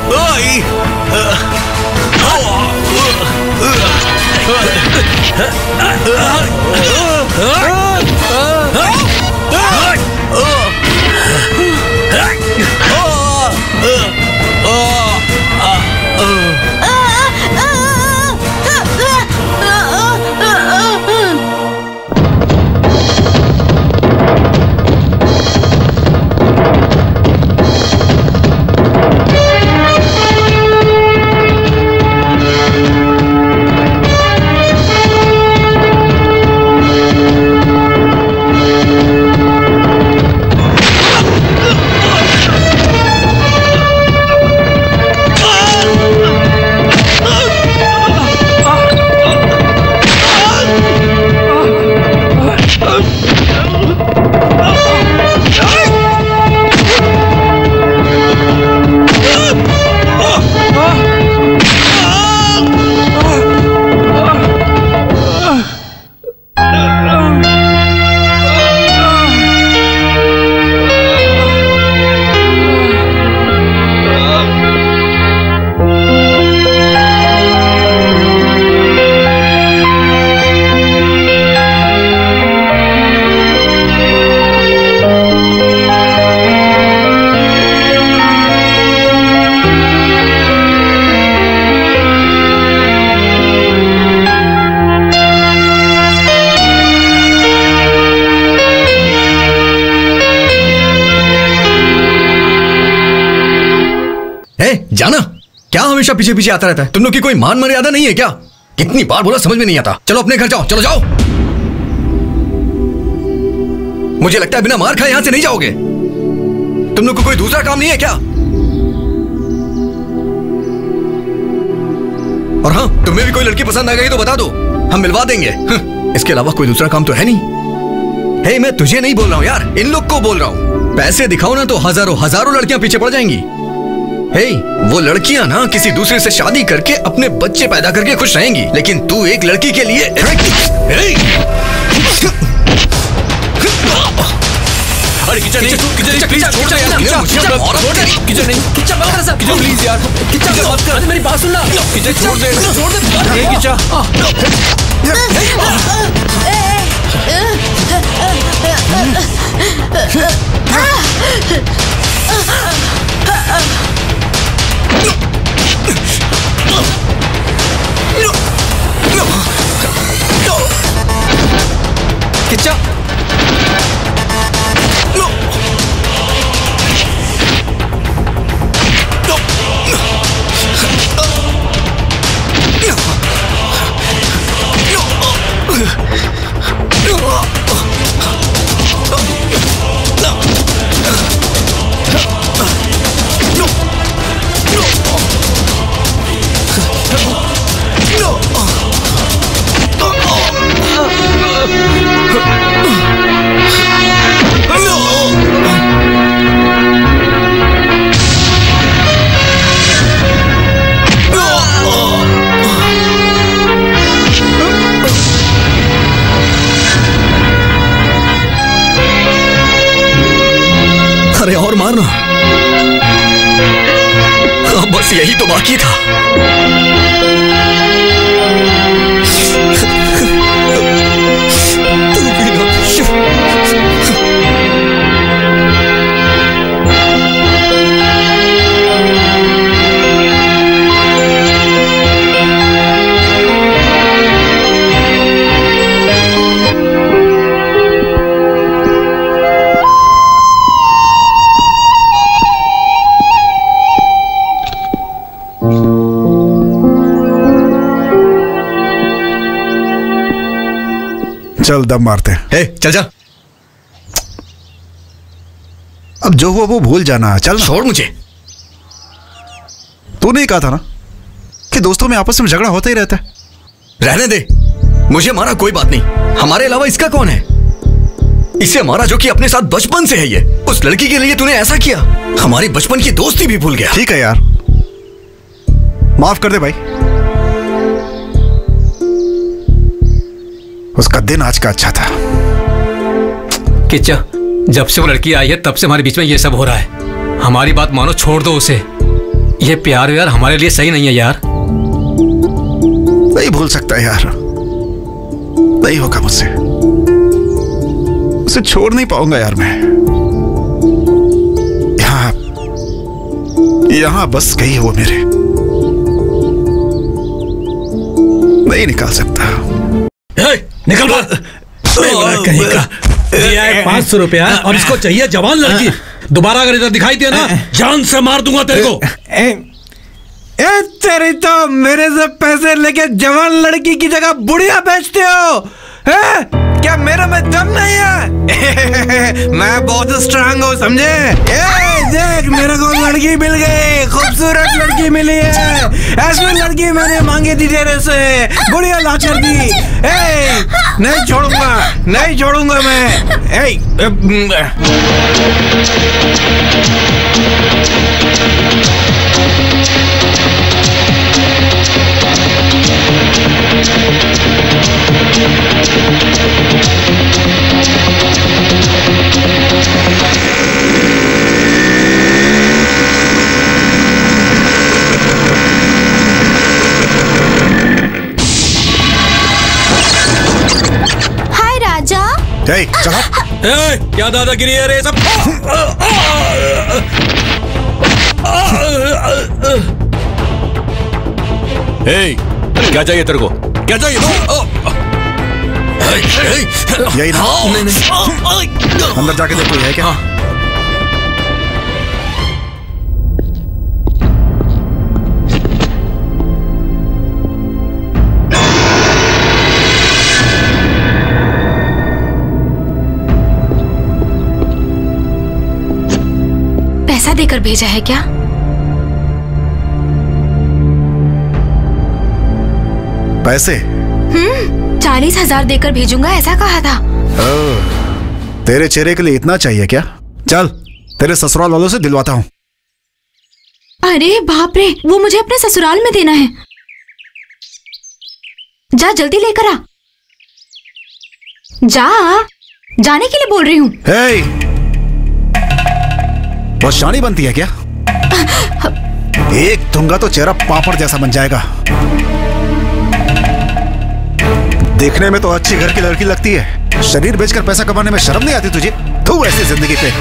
जाना क्या हमेशा पीछे पीछे आता रहता है? तुम लोग की कोई मान मर्यादा नहीं है क्या? कितनी बार बोला, समझ में नहीं आता। चलो अपने घर जाओ, चलो जाओ। मुझे लगता है बिना मार खाए यहां से नहीं जाओगे। तुम लोग को कोई दूसरा काम नहीं है क्या? और हाँ, तुम्हें भी कोई लड़की पसंद आ गई तो बता दो, हम मिलवा देंगे। इसके अलावा कोई दूसरा काम तो है नहीं। हे, मैं तुझे नहीं बोल रहा हूं यार, इन लोग को बोल रहा हूं। पैसे दिखाओ ना तो हजारों हजारों लड़कियां पीछे पड़ जाएंगी। हे, वो लड़कियां ना किसी दूसरे से शादी करके अपने बच्चे पैदा करके खुश रहेंगी, लेकिन तू एक लड़की के लिए अरे किचन नहीं, किचन नहीं, प्लीज छोड़ दे यार, मुझे अपना औरत नहीं, किचन नहीं, किचन मत कर, किचन प्लीज यार, किचन मत कर, मेरी बात सुन ना, किचन छोड़ दे, छोड़ दे, ये किचन किच्चा बाकी था। तू भी ना चल दम मारते हैं। ए, चल जा। अब जो हुआ वो भूल जाना, चल ना। छोड़ मुझे। तूने ही कहा था ना कि दोस्तों में आपस में झगड़ा होता ही रहता है। रहने दे, मुझे मारा कोई बात नहीं, हमारे अलावा इसका कौन है? इसे मारा जो कि अपने साथ बचपन से है। ये उस लड़की के लिए तूने ऐसा किया, हमारी बचपन की दोस्ती भी भूल गया। ठीक है यार, माफ कर दे भाई। उसका दिन आज का अच्छा था। किच्चा, जब से वो लड़की आई है तब से हमारे बीच में ये सब हो रहा है। हमारी बात मानो, छोड़ दो उसे। ये प्यार यार हमारे लिए सही नहीं है यार। नहीं भूल सकता यार, नहीं होगा मुझसे। उसे छोड़ नहीं पाऊंगा यार मैं। यहां यहां बस गई वो मेरे, नहीं निकाल सकता। निकल कहीं का। दिया है पांच सौ रुपया और इसको चाहिए जवान लड़की। दोबारा अगर इधर दिखाई दिया ना, जान से मार दूंगा तेरे को। ए, ए तेरी तो मेरे से पैसे लेके जवान लड़की की जगह बुढ़िया बेचते हो है? क्या मेरे में दम नहीं है? मैं बहुत स्ट्रांग हूँ, समझे? ए देख, मेरे को लड़की मिल गई, खूबसूरत लड़की मिली है। ऐसी लड़की मैंने मांगी थी तेरे से, बुढ़िया ला कर दी। ए नहीं छोड़ूंगा, नहीं छोड़ूंगा मैं। ए, हाय राजा। ए, चलो। ए, क्या दादागिरी है रे सब? ए, क्या चाहिए तेरे को? क्या चाहिए? यही ना? नहीं, नहीं। अंदर जाके देखो है क्या? पैसा देकर भेजा है क्या? पैसे? हम्म, चालीस हजार देकर भेजूंगा ऐसा कहा था। ओ, तेरे चेहरे के लिए इतना चाहिए क्या? चल तेरे ससुराल वालों से दिलवाता हूँ। अरे बाप रे, वो मुझे अपने ससुराल में देना है। जा जल्दी लेकर आ। जा, जाने के लिए बोल रही हूँ। hey! बहुत शानी बनती है क्या? एक दूंगा तो चेहरा पापड़ जैसा बन जाएगा। देखने में तो अच्छी घर की लड़की लगती है, शरीर बेचकर पैसा कमाने में शर्म नहीं आती तुझे? तू ऐसी जिंदगी पे।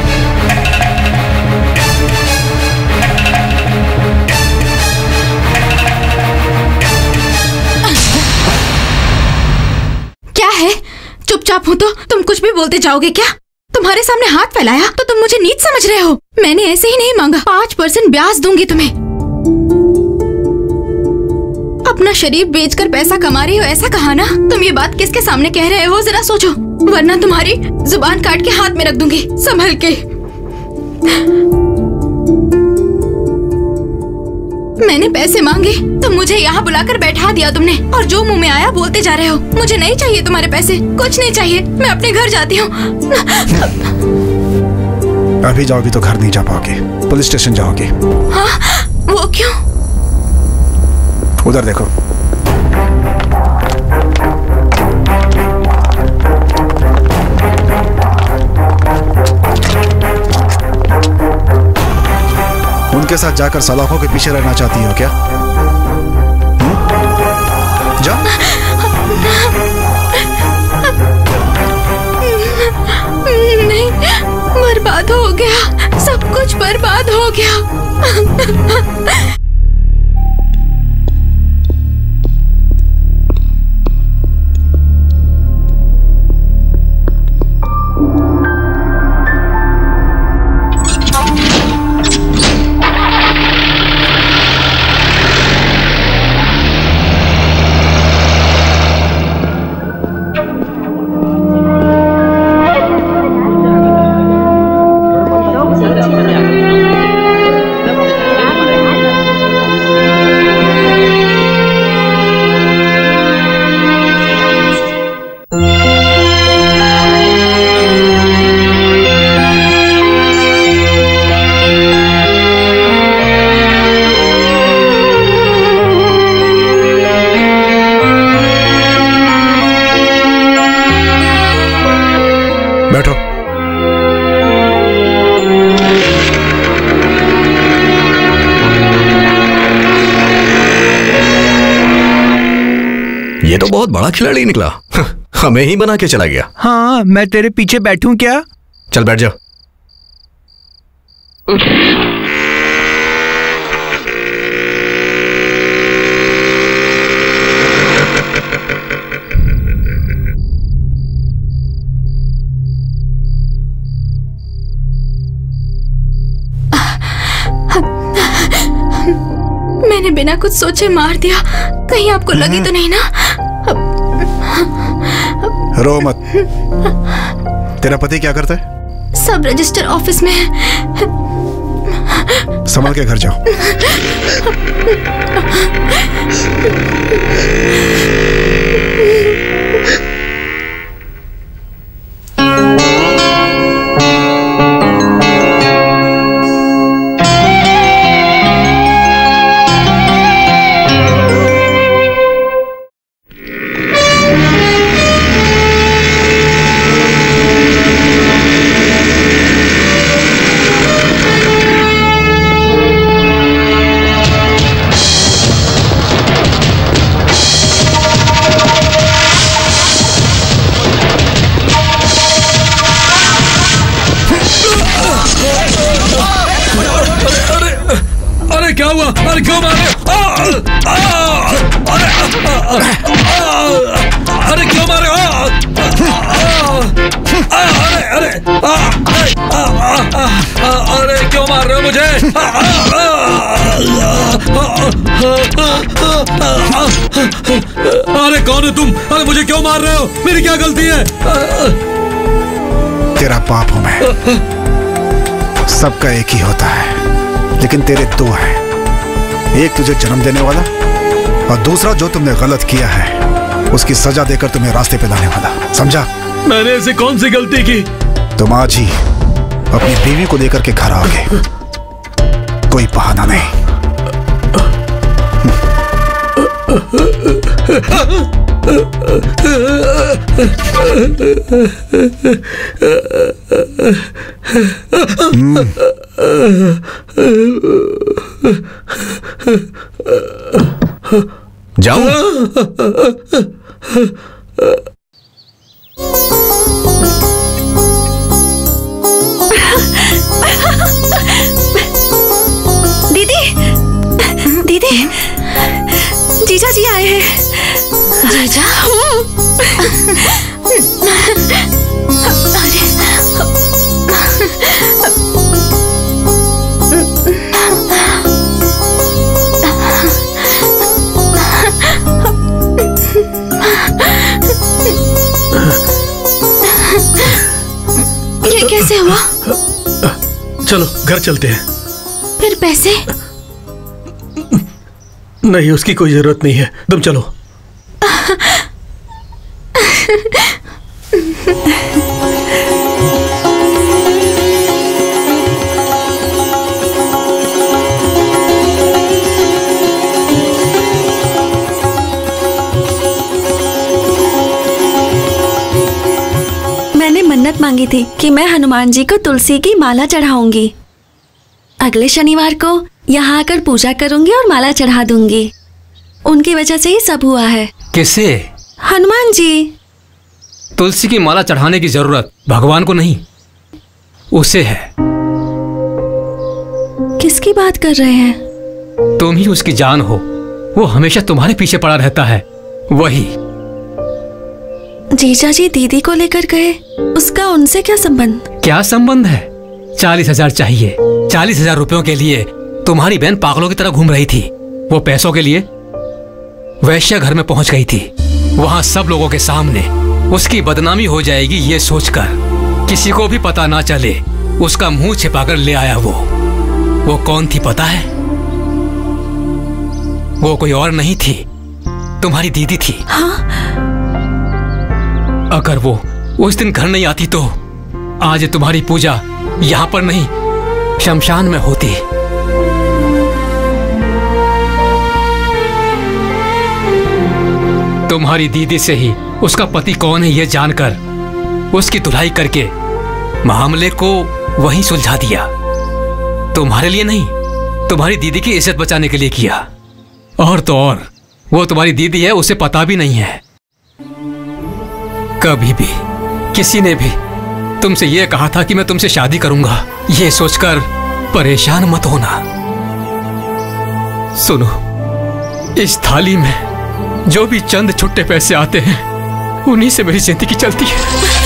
क्या है? चुपचाप हो तो तुम कुछ भी बोलते जाओगे क्या? तुम्हारे सामने हाथ फैलाया तो तुम मुझे नीच समझ रहे हो? मैंने ऐसे ही नहीं मांगा। पांच परसेंट ब्याज दूंगी तुम्हें। अपना शरीर बेचकर पैसा कमा रही हो ऐसा कहा ना? तुम ये बात किसके सामने कह रहे हो जरा सोचो, वरना तुम्हारी जुबान काट के हाथ में रख दूंगी, संभल के। मैंने पैसे मांगे तो मुझे यहाँ बुलाकर बैठा दिया तुमने, और जो मुंह में आया बोलते जा रहे हो। मुझे नहीं चाहिए तुम्हारे पैसे, कुछ नहीं चाहिए। मैं अपने घर जाती हूँ। अभी जाओगी तो घर नहीं जा पाओगी, पुलिस स्टेशन जाओगी। हाँ, वो क्यों? उधर देखो। उनके साथ जाकर सलाखों के पीछे रहना चाहती हो क्या? जा। नहीं, बर्बाद हो गया, सब कुछ बर्बाद हो गया। बैठो। ये तो बहुत बड़ा खिलाड़ी निकला। हमें ही बना के चला गया। हाँ, मैं तेरे पीछे बैठूं क्या? चल बैठ जा। मैंने बिना कुछ सोचे मार दिया, कहीं आपको लगी तो नहीं ना? रो मत। तेरा पति क्या करता है? सब रजिस्टर ऑफिस में है। संभल के घर जाओ। क्या हुआ? अरे क्यों मारे? अरे क्यों मारे? अरे अरे अरे क्यों मार रहे हो मुझे? अरे कौन हो तुम? अरे मुझे क्यों मार रहे हो? मेरी क्या गलती है? तेरा पाप हूं मैं। सबका एक ही होता है, लेकिन तेरे दो हैं। एक तुझे जन्म देने वाला और दूसरा जो तुमने गलत किया है उसकी सजा देकर तुम्हें रास्ते पे लाने वाला। समझा? मैंने ऐसी कौन सी गलती की? तुम आज ही अपनी बीवी को लेकर के घर आओगे। कोई बहाना नहीं। जाऊं? दीदी, दीदी, जीजा जी आए हैं। जीजा? ये कैसे हुआ? चलो घर चलते हैं। फिर पैसे? नहीं, उसकी कोई जरूरत नहीं है, तुम चलो। मैंने मन्नत मांगी थी कि मैं हनुमान जी को तुलसी की माला चढ़ाऊंगी। अगले शनिवार को यहाँ आकर पूजा करूंगी और माला चढ़ा दूंगी। उनकी वजह से ही सब हुआ है। किसे? हनुमान जी। तुलसी की माला चढ़ाने की जरूरत भगवान को नहीं, उसे है। किसकी बात कर रहे हैं? तुम ही उसकी जान हो, वो हमेशा तुम्हारे पीछे पड़ा रहता है, वही। जीजा जी दीदी को लेकर गए, उसका उनसे क्या संबंध? क्या संबंध है? चालीस हजार चाहिए। चालीस हजार रुपयों के लिए तुम्हारी बहन पागलों की तरह घूम रही थी। वो पैसों के लिए वैश्या घर में पहुंच गई थी। वहां सब लोगों के सामने उसकी बदनामी हो जाएगी ये सोचकर किसी को भी पता ना चले, उसका मुंह छिपाकर ले आया वो। वो कौन थी पता है? वो कोई और नहीं थी, तुम्हारी दीदी थी। हाँ? अगर वो उस दिन घर नहीं आती तो आज तुम्हारी पूजा यहाँ पर नहीं, शमशान में होती। तुम्हारी दीदी से ही उसका पति कौन है ये जानकर उसकी धुलाई करके मामले को वहीं सुलझा दिया। तुम्हारे लिए नहीं, तुम्हारी दीदी की इज्जत बचाने के लिए किया। और तो और वो तुम्हारी दीदी है, उसे पता भी नहीं है। कभी भी किसी ने भी तुमसे यह कहा था कि मैं तुमसे शादी करूंगा, ये सोचकर परेशान मत होना। सुनो, इस थाली में जो भी चंद छुट्टे पैसे आते हैं उन्हीं से मेरी जिंदगी चलती है।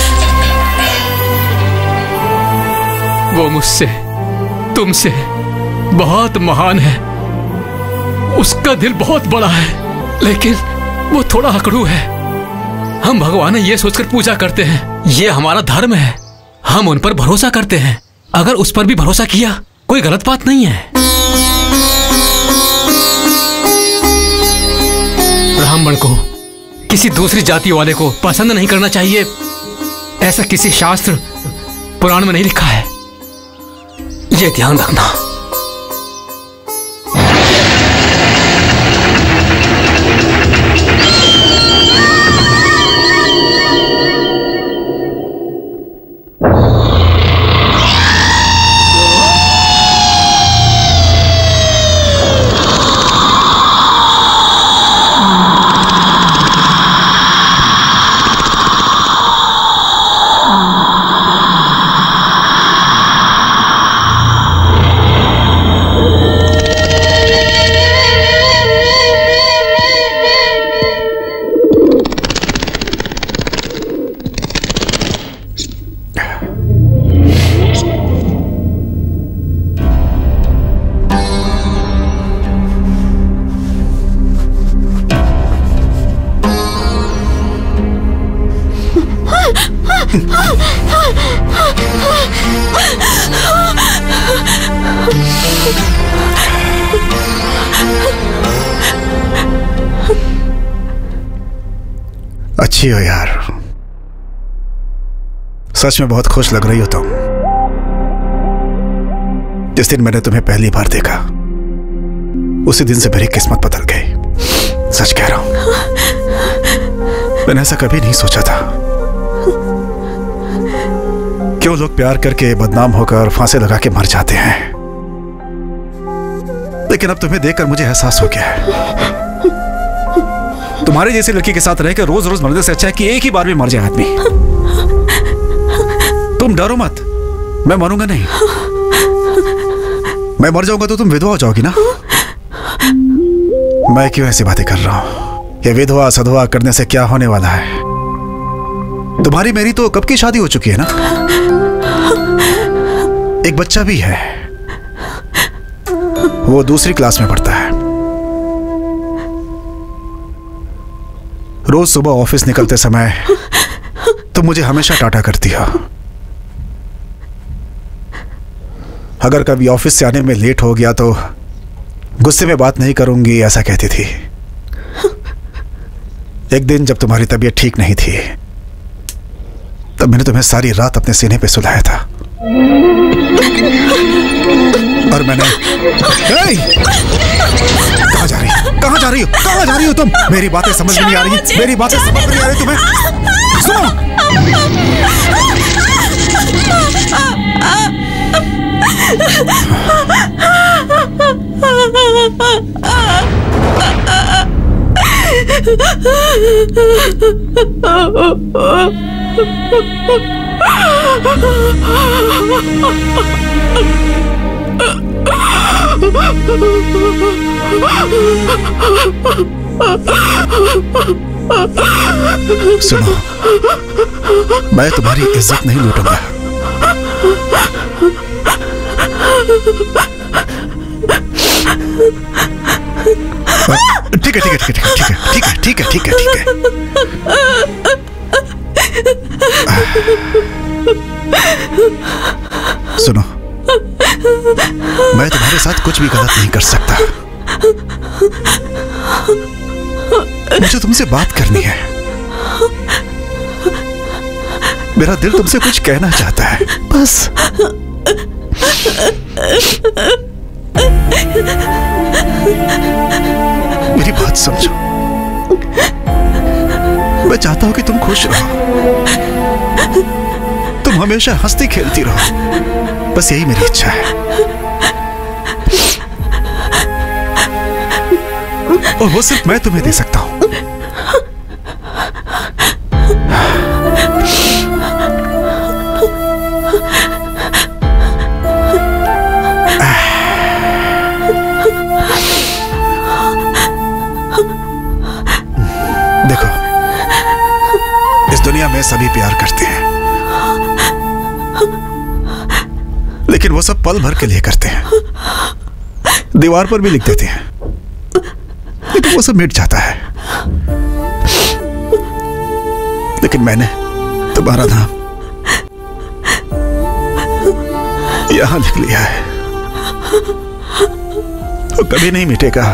वो मुझसे, तुमसे बहुत महान है, उसका दिल बहुत बड़ा है, लेकिन वो थोड़ा अकड़ू है। हम भगवान ये सोचकर पूजा करते हैं, ये हमारा धर्म है, हम उन पर भरोसा करते हैं। अगर उस पर भी भरोसा किया कोई गलत बात नहीं है। ब्राह्मण को किसी दूसरी जाति वाले को पसंद नहीं करना चाहिए, ऐसा किसी शास्त्र पुराण में नहीं लिखा है, ये ध्यान रखना। अच्छी हो यार, सच में बहुत खुश लग रही हो तुम। जिस दिन मैंने तुम्हें पहली बार देखा उसी दिन से मेरी किस्मत बदल गई। सच कह रहा हूं, मैंने ऐसा कभी नहीं सोचा था। क्यों लोग प्यार करके बदनाम होकर फांसी लगा के मर जाते हैं, लेकिन अब तुम्हें देखकर मुझे एहसास हो गया है तुम्हारे जैसे लड़की के साथ रहकर रोज रोज मरने से अच्छा है कि एक ही बार में मर जाए आदमी। तुम डरो मत, मैं मरूंगा नहीं। मैं मर जाऊंगा तो तुम विधवा हो जाओगी ना। मैं क्यों ऐसी बातें कर रहा हूं? ये विधवा सधवा करने से क्या होने वाला है? तुम्हारी मेरी तो कब की शादी हो चुकी है ना, एक बच्चा भी है, वो दूसरी क्लास में पढ़ता है। रोज सुबह ऑफिस निकलते समय तुम मुझे हमेशा टाटा करती हो। अगर कभी ऑफिस से आने में लेट हो गया तो गुस्से में बात नहीं करूंगी ऐसा कहती थी। एक दिन जब तुम्हारी तबीयत ठीक नहीं थी तब मैंने तुम्हें सारी रात अपने सीने पे सुलाया था और मैंने कहाँ जा रही हो? कहाँ जा रही हो? कहाँ जा रही हो तुम? मेरी बातें समझ में नहीं आ रही, मेरी बातें समझ में नहीं आ रही तुम्हें? सुनो, सुनो, मैं तुम्हारी इज्जत नहीं लूटूंगा। ठीक है ठीक है ठीक है ठीक है ठीक है ठीक है ठीक है ठीक है। सुनो, मैं तुम्हारे साथ कुछ भी गलत नहीं कर सकता। मुझे तुमसे बात करनी है। मेरा दिल तुमसे कुछ कहना चाहता है, बस। मेरी बात समझो। मैं चाहता हूं कि तुम खुश रहो, तुम हमेशा हंसती खेलती रहो, बस यही मेरी इच्छा है। और वो सिर्फ मैं तुम्हें दे सकता हूं। देखो, इस दुनिया में सभी प्यार करते हैं, लेकिन वो सब पल भर के लिए करते हैं। दीवार पर भी लिख देते हैं, लेकिन वो सब मिट जाता है। लेकिन मैंने तुम्हारा नाम यहां लिख लिया है, वो कभी नहीं मिटेगा।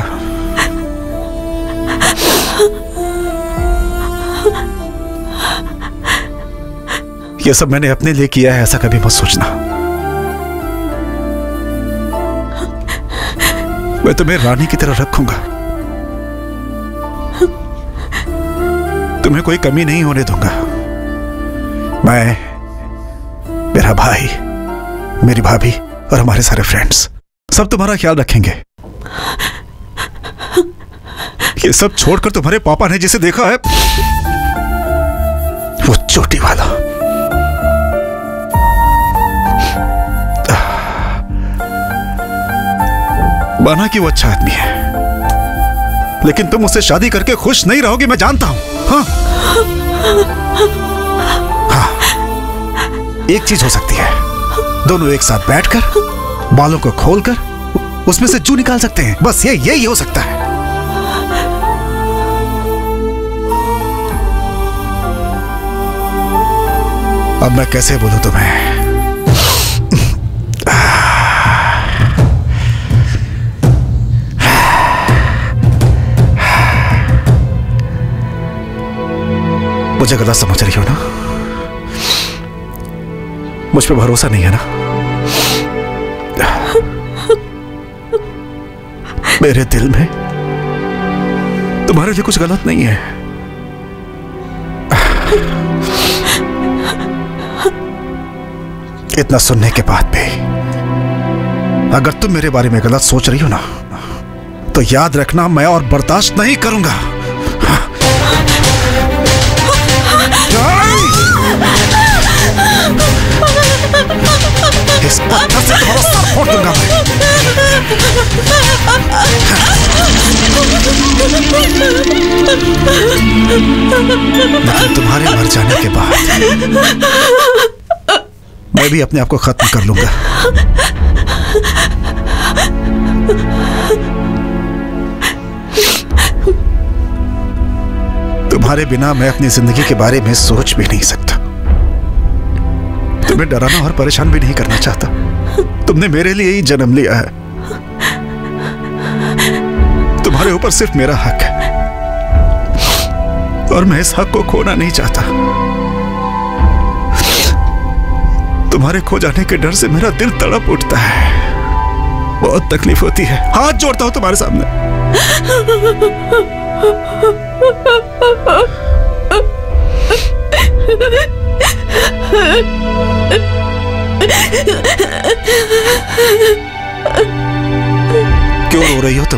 ये सब मैंने अपने लिए किया है, ऐसा कभी मत सोचना। मैं तुम्हें रानी की तरह रखूंगा, तुम्हें कोई कमी नहीं होने दूंगा। मैं, मेरा भाई, मेरी भाभी और हमारे सारे फ्रेंड्स सब तुम्हारा ख्याल रखेंगे। ये सब छोड़कर तुम्हारे पापा ने जिसे देखा है, वो चोटी वाला, माना कि वो अच्छा आदमी है, लेकिन तुम उससे शादी करके खुश नहीं रहोगे, मैं जानता हूं। हाँ? हाँ, एक चीज हो सकती है, दोनों एक साथ बैठकर बालों को खोलकर उसमें से जू निकाल सकते हैं, बस ये यही हो सकता है। अब मैं कैसे बोलूं तुम्हें? मुझे गलत समझ रही हो ना? मुझ पे भरोसा नहीं है ना? मेरे दिल में तुम्हारे लिए कुछ गलत नहीं है। इतना सुनने के बाद भी अगर तुम मेरे बारे में गलत सोच रही हो ना, तो याद रखना, मैं और बर्दाश्त नहीं करूंगा। इस पत्थर से तुम्हारा सर फोड़ दूंगा मैं। लेकिन तुम्हारे मर जाने के बाद मैं भी अपने आप को खत्म कर लूंगा। तुम्हारे बिना मैं अपनी जिंदगी के बारे में सोच भी नहीं सकता। तुम्हें डराना और परेशान भी नहीं करना चाहता। तुमने मेरे लिए ही जन्म लिया है। तुम्हारे ऊपर सिर्फ मेरा हक है और मैं इस हक को खोना नहीं चाहता। तुम्हारे खो जाने के डर से मेरा दिल तड़प उठता है, बहुत तकलीफ होती है। हाथ जोड़ता हूं तुम्हारे सामने। Ha ha ha ha! रही हो तुम?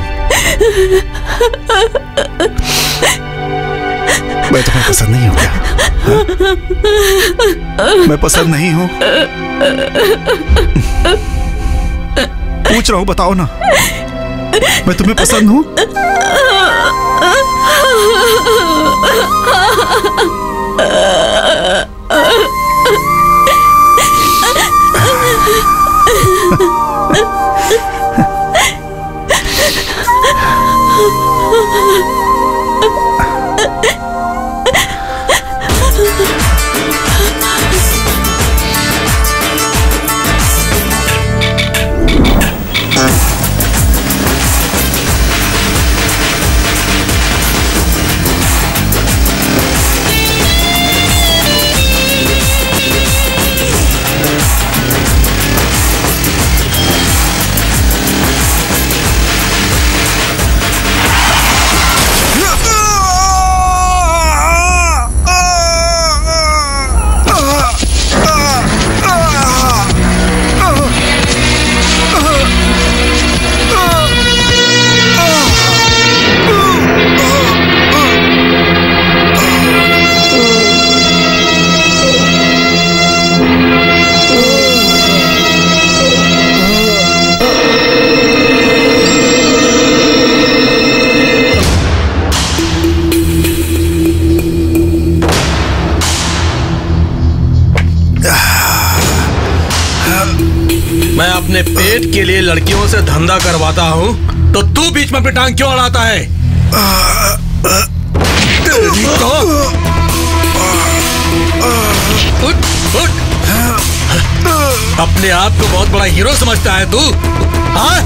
मैं तुम्हें पसंद नहीं हूं क्या? हाँ? मैं पसंद नहीं हूं? पूछ रहा हूं, बताओ ना, मैं तुम्हें पसंद हूं? मैं अपने पेट के लिए लड़कियों से धंधा करवाता हूँ, तो तू बीच में अपनी टांग क्यों अड़ाता है? तेरी तो उठ, उठ। अपने आप को बहुत बड़ा हीरो समझता है तू? हाँ?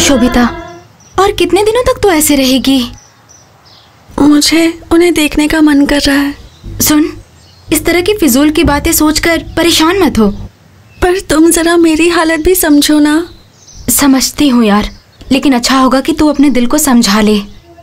शोभिता, और कितने दिनों तक तो ऐसे रहेगी? मुझे उन्हें देखने का मन कर रहा है। सुन, इस तरह की फिजूल की बातें सोचकर परेशान मत हो। पर तुम जरा मेरी हालत भी समझो ना। समझती हूँ यार, लेकिन अच्छा होगा कि तू अपने दिल को समझा ले।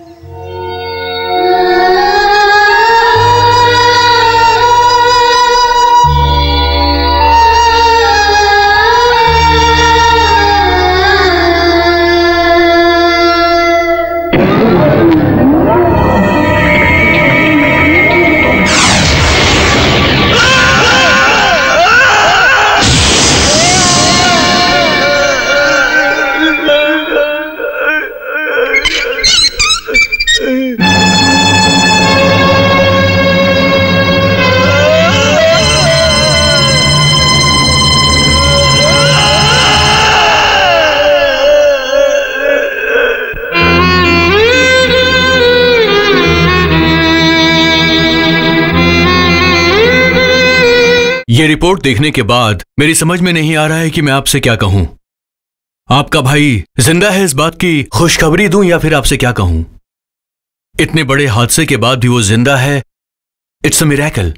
ये रिपोर्ट देखने के बाद मेरी समझ में नहीं आ रहा है कि मैं आपसे क्या कहूं। आपका भाई जिंदा है, इस बात की खुशखबरी दूं या फिर आपसे क्या कहूं? इतने बड़े हादसे के बाद भी वो जिंदा है, इट्स अ मिरेकल।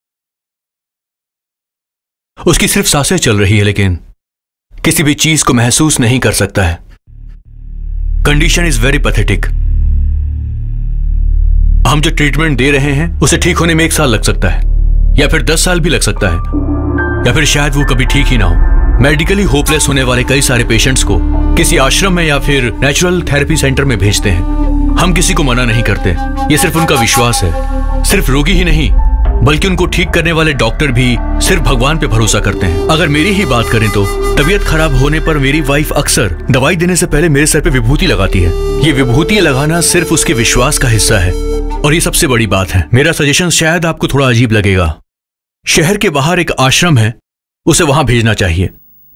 उसकी सिर्फ सांसें चल रही है, लेकिन किसी भी चीज को महसूस नहीं कर सकता है। Condition is very pathetic. हम जो ट्रीटमेंट दे रहे हैं उसे ठीक होने में एक साल लग सकता है, या फिर दस साल भी लग सकता है, या फिर शायद वो कभी ठीक ही ना हो। मेडिकली होपलेस होने वाले कई सारे पेशेंट्स को किसी आश्रम में या फिर नेचुरल थेरेपी सेंटर में भेजते हैं। हम किसी को मना नहीं करते, ये सिर्फ उनका विश्वास है। सिर्फ रोगी ही नहीं, बल्कि उनको ठीक करने वाले डॉक्टर भी सिर्फ भगवान पे भरोसा करते हैं। अगर मेरी ही बात करें तो तबीयत खराब होने पर मेरी वाइफ अक्सर दवाई देने से पहले मेरे सर पे विभूति लगाती है। ये विभूति लगाना सिर्फ उसके विश्वास का हिस्सा है, और ये सबसे बड़ी बात है। मेरा सजेशन शायद आपको थोड़ा अजीब लगेगा। शहर के बाहर एक आश्रम है, उसे वहां भेजना चाहिए।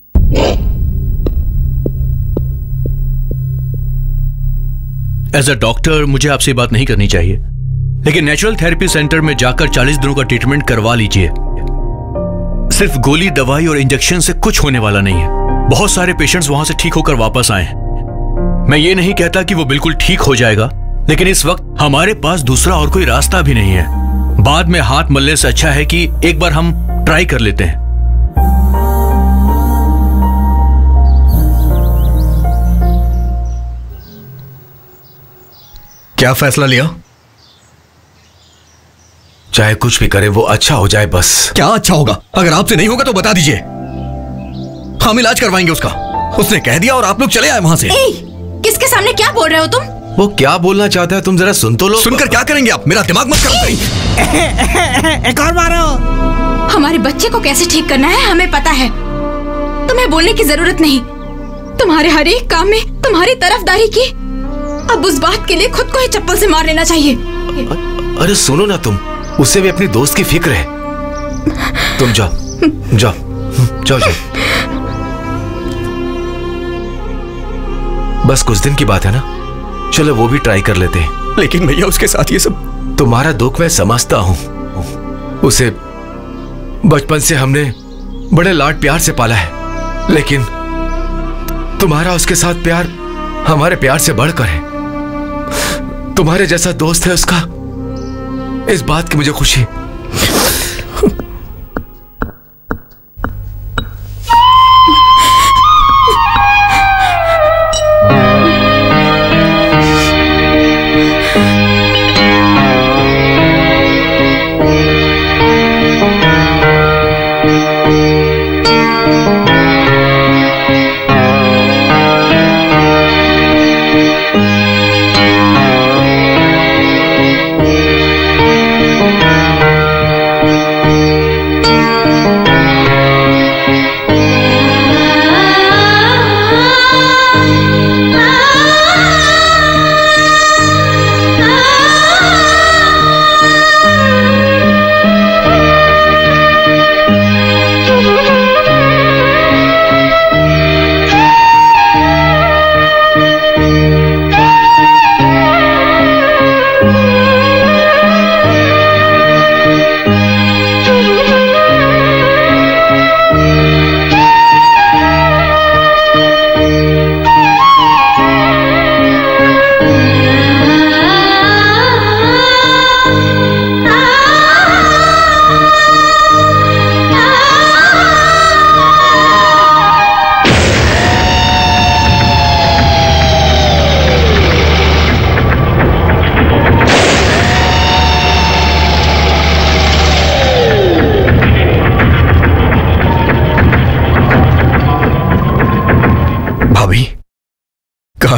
एज अ डॉक्टर मुझे आपसे बात नहीं करनी चाहिए, लेकिन नेचुरल थेरेपी सेंटर में जाकर चालीस दिनों का ट्रीटमेंट करवा लीजिए। सिर्फ गोली, दवाई और इंजेक्शन से कुछ होने वाला नहीं है। बहुत सारे पेशेंट्स वहां से ठीक होकर वापस आए हैं। मैं ये नहीं कहता कि वो बिल्कुल ठीक हो जाएगा, लेकिन इस वक्त हमारे पास दूसरा और कोई रास्ता भी नहीं है। बाद में हाथ मलने से अच्छा है कि एक बार हम ट्राई कर लेते हैं। क्या फैसला लिया? चाहे कुछ भी करे वो अच्छा हो जाए बस। क्या अच्छा होगा? अगर आपसे नहीं होगा तो बता दीजिए, हम इलाज करवाएंगे उसका। उसने कह दिया और आप लोग चले आए वहां से। ए, किसके सामने क्या बोल रहे हो तुम? वो क्या बोलना चाहता है तुम जरा सुन तो लो। सुनकर क्या करेंगे आप? मेरा दिमाग मत खराब। एक और मारो। हमारे बच्चे को कैसे ठीक करना है हमें पता है, तुम्हें बोलने की जरूरत नहीं। तुम्हारे हर एक काम में तुम्हारी तरफदारी की। अब उस बात के लिए खुद को ही चप्पल से मार लेना चाहिए। अरे सुनो ना, तुम उससे भी अपनी दोस्त की फिक्र है। तुम जाओ जाओ जाओ जाओ। बस कुछ दिन की बात है ना, चलो वो भी ट्राई कर लेते हैं। लेकिन भैया उसके साथ ये सब। तुम्हारा दुख मैं समझता हूं। उसे बचपन से हमने बड़े लाड प्यार से पाला है, लेकिन तुम्हारा उसके साथ प्यार हमारे प्यार से बढ़कर है। तुम्हारे जैसा दोस्त है उसका, इस बात की मुझे खुशी।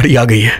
बारी आ गई है।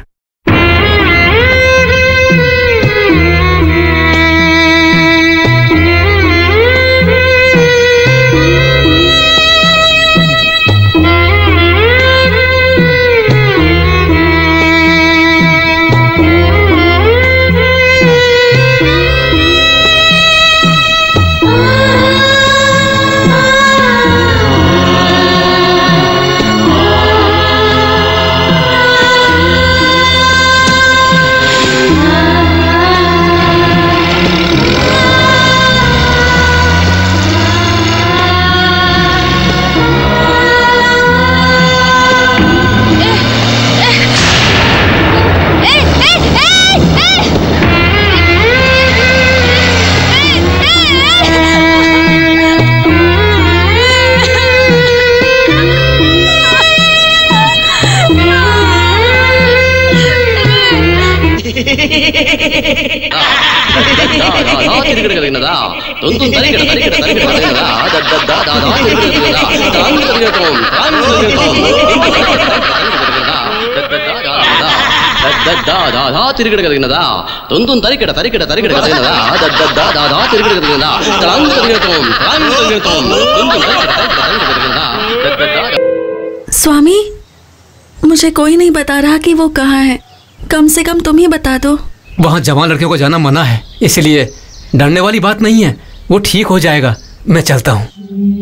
स्वामी, मुझे कोई नहीं बता रहा कि वो कहाँ है। कम से कम तुम ही बता दो। वहाँ जवान लड़कियों को जाना मना है, इसलिए डरने वाली बात नहीं है, वो ठीक हो जाएगा। मैं चलता हूँ।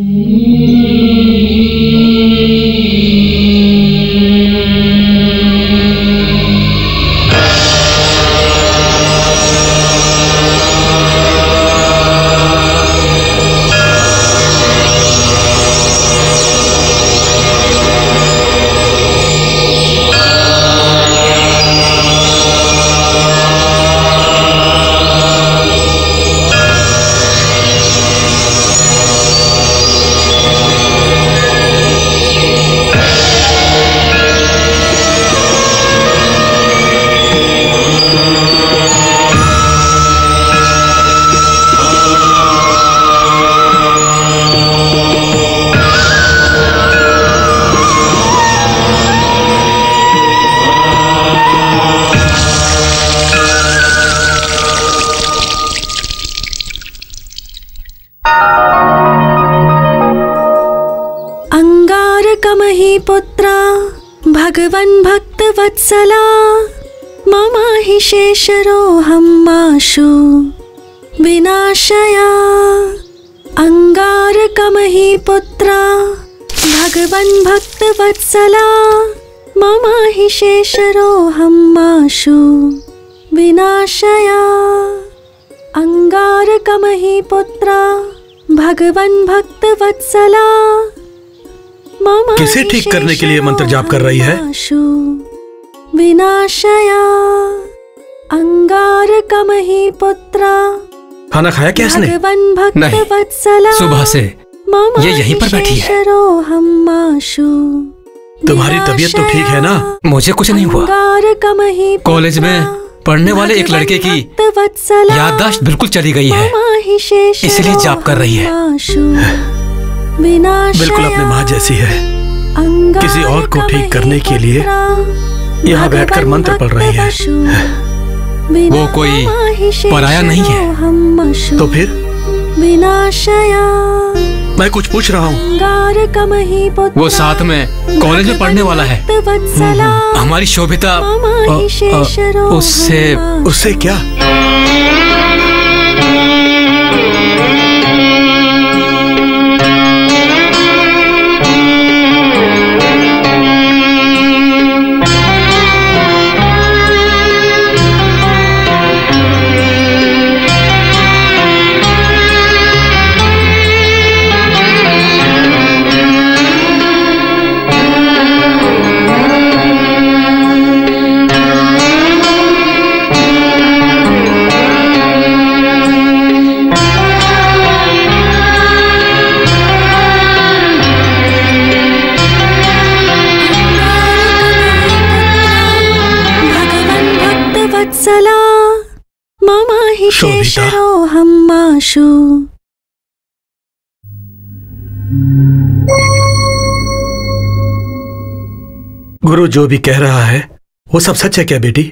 पुत्रा भगवन् भक्त वत्सला मम हि शेषरोऽहं माशु विनाशया। अंगारकमहि पुत्रा भगवन् भक्त वत्सला मम हि शेषरोऽहं माशु विनाशया। अंगारकमहि पुत्रा भगवन् भक्त वत्सला। किसे ठीक करने के लिए मंत्र जाप कर रही है? विनाशया अंगारकमहि पुत्रा। खाना खाया क्या इसने? नहीं, सुबह से ये यहीं पर बैठी है। तुम्हारी तबीयत तो ठीक है ना? मुझे कुछ नहीं हुआ। कॉलेज में पढ़ने वाले एक लड़के की याददाश्त बिल्कुल चली गई है, इसलिए जाप कर रही है। बिल्कुल अपने माँ जैसी है। किसी और को ठीक करने के लिए यहाँ बैठकर मंत्र पढ़ रही है। वो कोई पराया नहीं है। तो फिर विनाशया। मैं कुछ पूछ रहा हूँ। वो साथ में कॉलेज में पढ़ने वाला है। हमारी शोभिता उससे उससे क्या? शेषरोऽहं माशु। गुरु जो भी कह रहा है वो सब सच है क्या बेटी?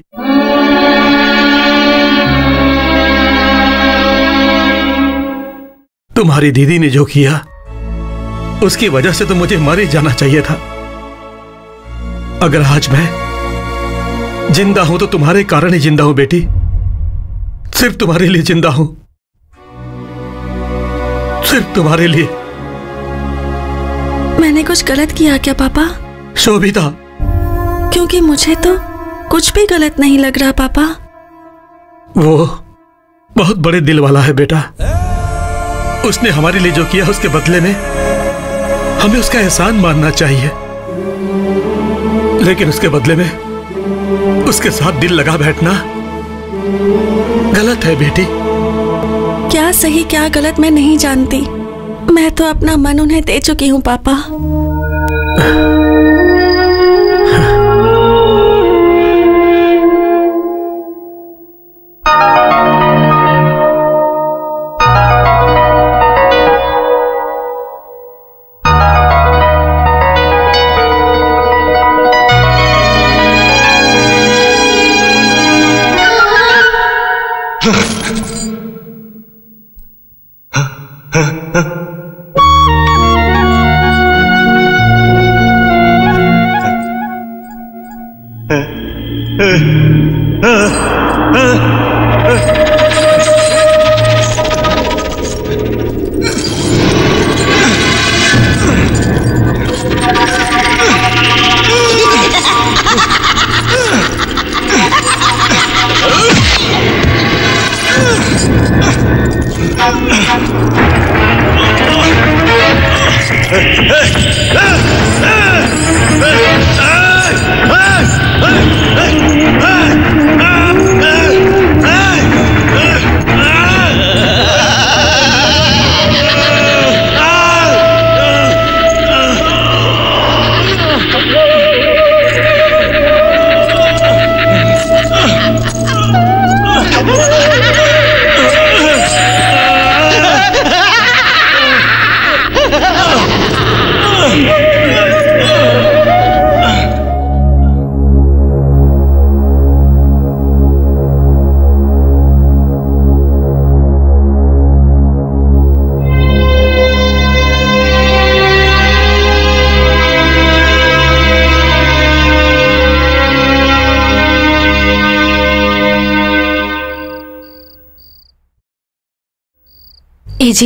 तुम्हारी दीदी ने जो किया उसकी वजह से तो मुझे मर ही जाना चाहिए था। अगर आज मैं जिंदा हूं तो तुम्हारे कारण ही जिंदा हूं बेटी, सिर्फ तुम्हारे लिए जिंदा हूं, सिर्फ तुम्हारे लिए। मैंने कुछ गलत किया क्या पापा? शोभिता, क्योंकि मुझे तो कुछ भी गलत नहीं लग रहा पापा। वो बहुत बड़े दिल वाला है बेटा। उसने हमारे लिए जो किया उसके बदले में हमें उसका एहसान मानना चाहिए, लेकिन उसके बदले में उसके साथ दिल लगा बैठना गलत है बेटी। क्या सही क्या गलत मैं नहीं जानती, मैं तो अपना मन उन्हें दे चुकी हूँ पापा। जी,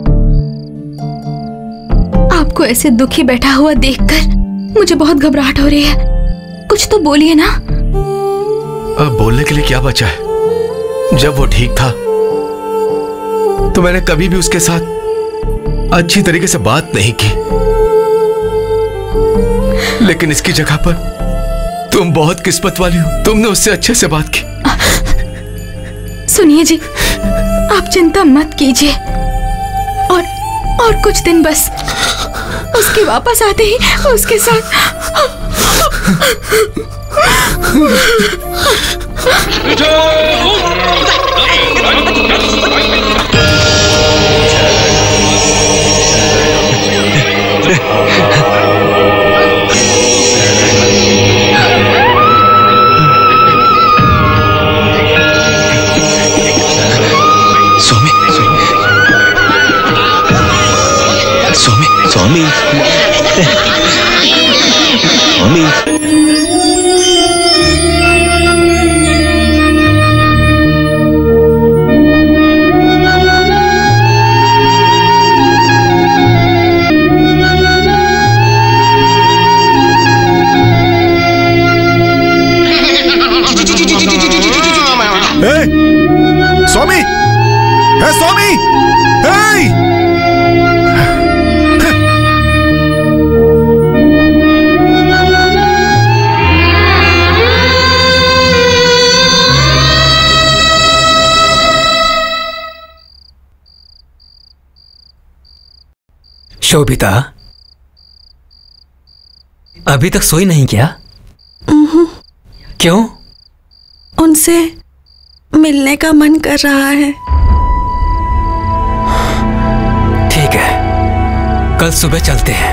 आपको ऐसे दुखी बैठा हुआ देखकर मुझे बहुत घबराहट हो रही है। कुछ तो बोलिए ना। अब बोलने के लिए क्या बचा है? जब वो ठीक था तो मैंने कभी भी उसके साथ अच्छी तरीके से बात नहीं की, लेकिन इसकी जगह पर तुम बहुत किस्मत वाली हो, तुमने उससे अच्छे से बात की। सुनिए जी, आप चिंता मत कीजिए, और और कुछ दिन बस, उसके वापस आते ही उसके साथ स्वामी, स्वामी, स्वामी, हे स्वामी, हे! शोभिता, अभी तक सोई नहीं क्या? क्यों? उनसे मिलने का मन कर रहा है। ठीक है, कल सुबह चलते हैं।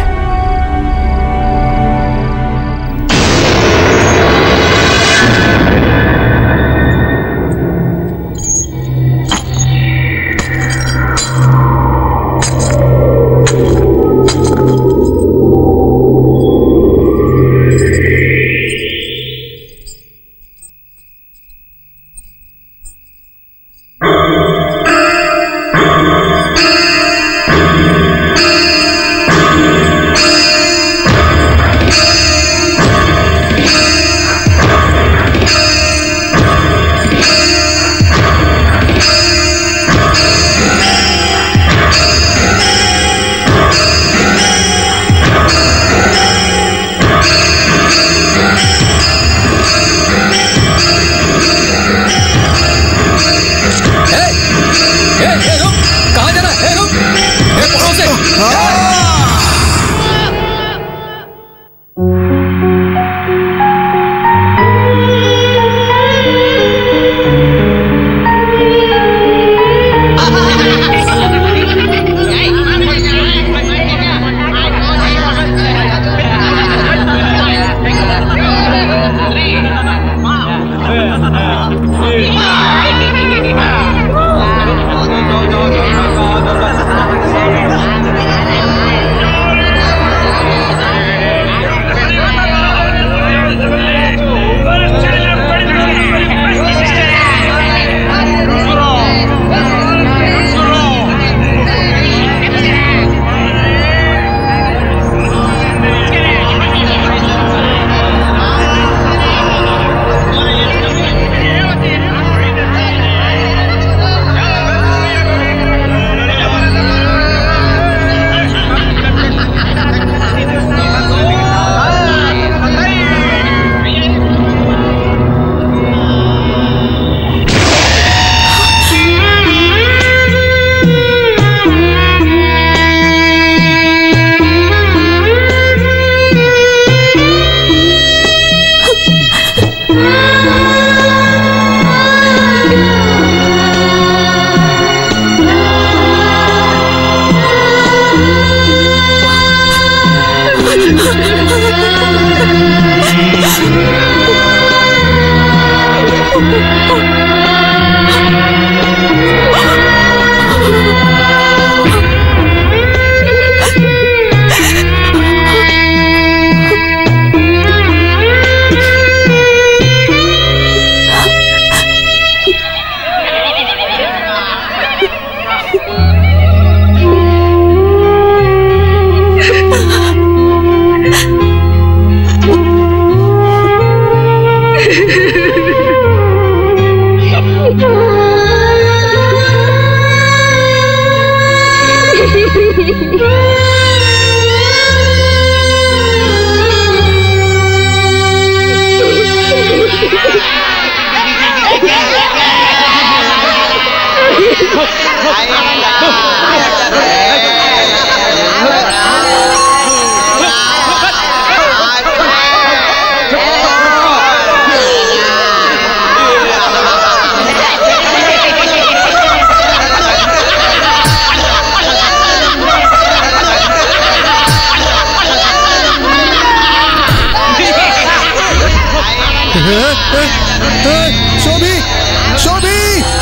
शोभी शोभी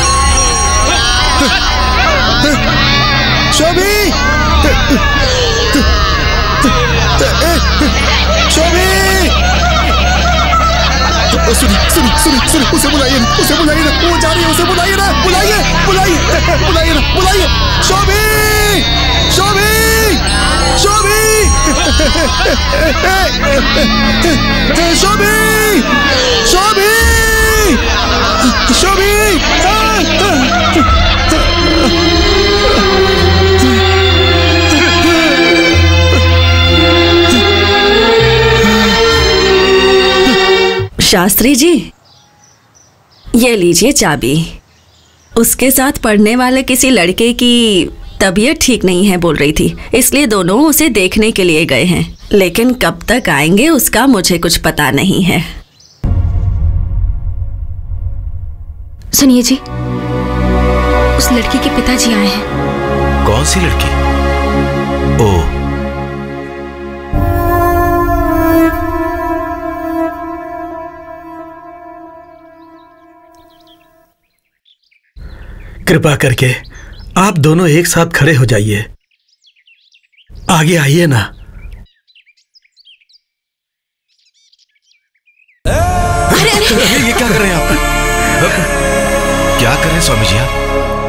शोभी शोभी सुनी सुनी सुनी सुनी उसे बुलाइए ना उसे बुलाइए ना वो जा रही है उसे बुलाइए ना बुलाइए बुलाइए बुलाइए ना बुलाइए शोभी शोभी शोभी शोभी शोभी शोभी शास्त्री जी, ये लीजिए चाबी। उसके साथ पढ़ने वाले किसी लड़के की तबीयत ठीक नहीं है बोल रही थी, इसलिए दोनों उसे देखने के लिए गए हैं, लेकिन कब तक आएंगे उसका मुझे कुछ पता नहीं है। सुनिए जी, उस लड़की के पिताजी आए हैं। कौन सी लड़की? ओ, कृपा करके आप दोनों एक साथ खड़े हो जाइए, आगे आइए ना। अरे अरे ये क्या कर रहे हैं आप? क्या कर रहे हैं स्वामी जी आप?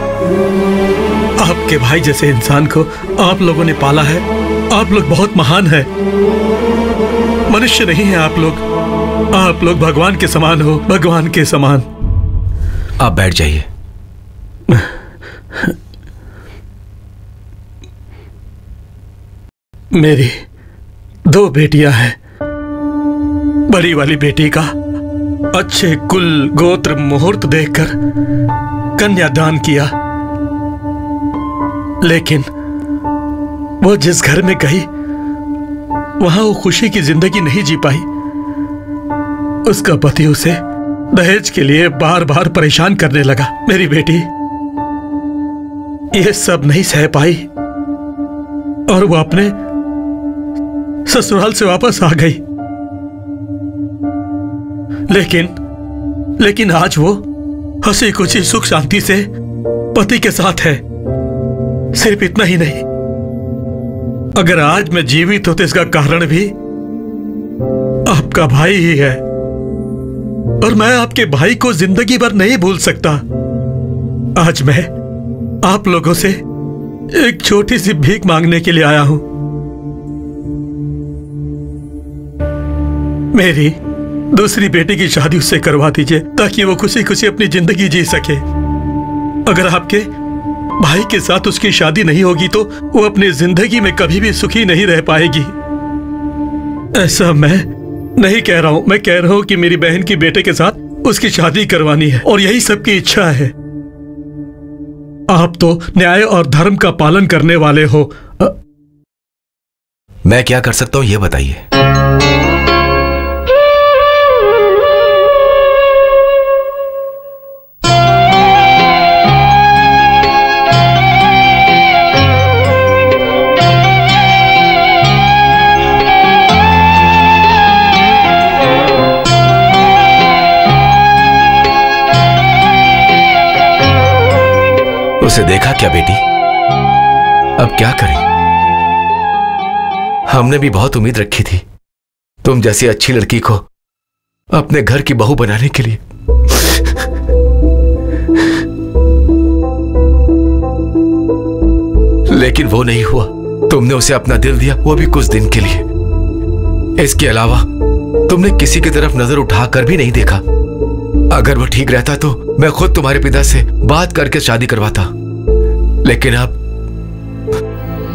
आपके भाई जैसे इंसान को आप लोगों ने पाला है। आप लोग बहुत महान हैं। मनुष्य नहीं है आप लोग। आप लोग भगवान के समान हो, भगवान के समान। आप बैठ जाइए। मेरी दो बेटियां हैं। बड़ी वाली बेटी का अच्छे कुल गोत्र मुहूर्त देखकर कन्यादान किया, लेकिन वो जिस घर में गई वहां वो खुशी की जिंदगी नहीं जी पाई। उसका पति उसे दहेज के लिए बार बार परेशान करने लगा। मेरी बेटी ये सब नहीं सह पाई और वो अपने ससुराल से वापस आ गई। लेकिन लेकिन आज वो हंसी खुशी सुख शांति से पति के साथ है। सिर्फ इतना ही नहीं, अगर आज मैं जीवित हूं तो इसका कारण भी आपका भाई ही है, और मैं आपके भाई को जिंदगी भर नहीं भूल सकता। आज मैं आप लोगों से एक छोटी सी भीख मांगने के लिए आया हूं। मेरी दूसरी बेटी की शादी उससे करवा दीजिए ताकि वो खुशी खुशी अपनी जिंदगी जी सके। अगर आपके भाई के साथ उसकी शादी नहीं होगी तो वो अपनी जिंदगी में कभी भी सुखी नहीं रह पाएगी। ऐसा मैं नहीं कह रहा हूं, मैं कह रहा हूं कि मेरी बहन की बेटे के साथ उसकी शादी करवानी है और यही सबकी इच्छा है। आप तो न्याय और धर्म का पालन करने वाले हो। आ... मैं क्या कर सकता हूं ये बताइए। उसे देखा क्या बेटी? अब क्या करें? हमने भी बहुत उम्मीद रखी थी तुम जैसी अच्छी लड़की को अपने घर की बहू बनाने के लिए। लेकिन वो नहीं हुआ। तुमने उसे अपना दिल दिया, वो भी कुछ दिन के लिए। इसके अलावा तुमने किसी की तरफ नजर उठाकर भी नहीं देखा। अगर वो ठीक रहता तो मैं खुद तुम्हारे पिता से बात करके शादी करवाता, लेकिन अब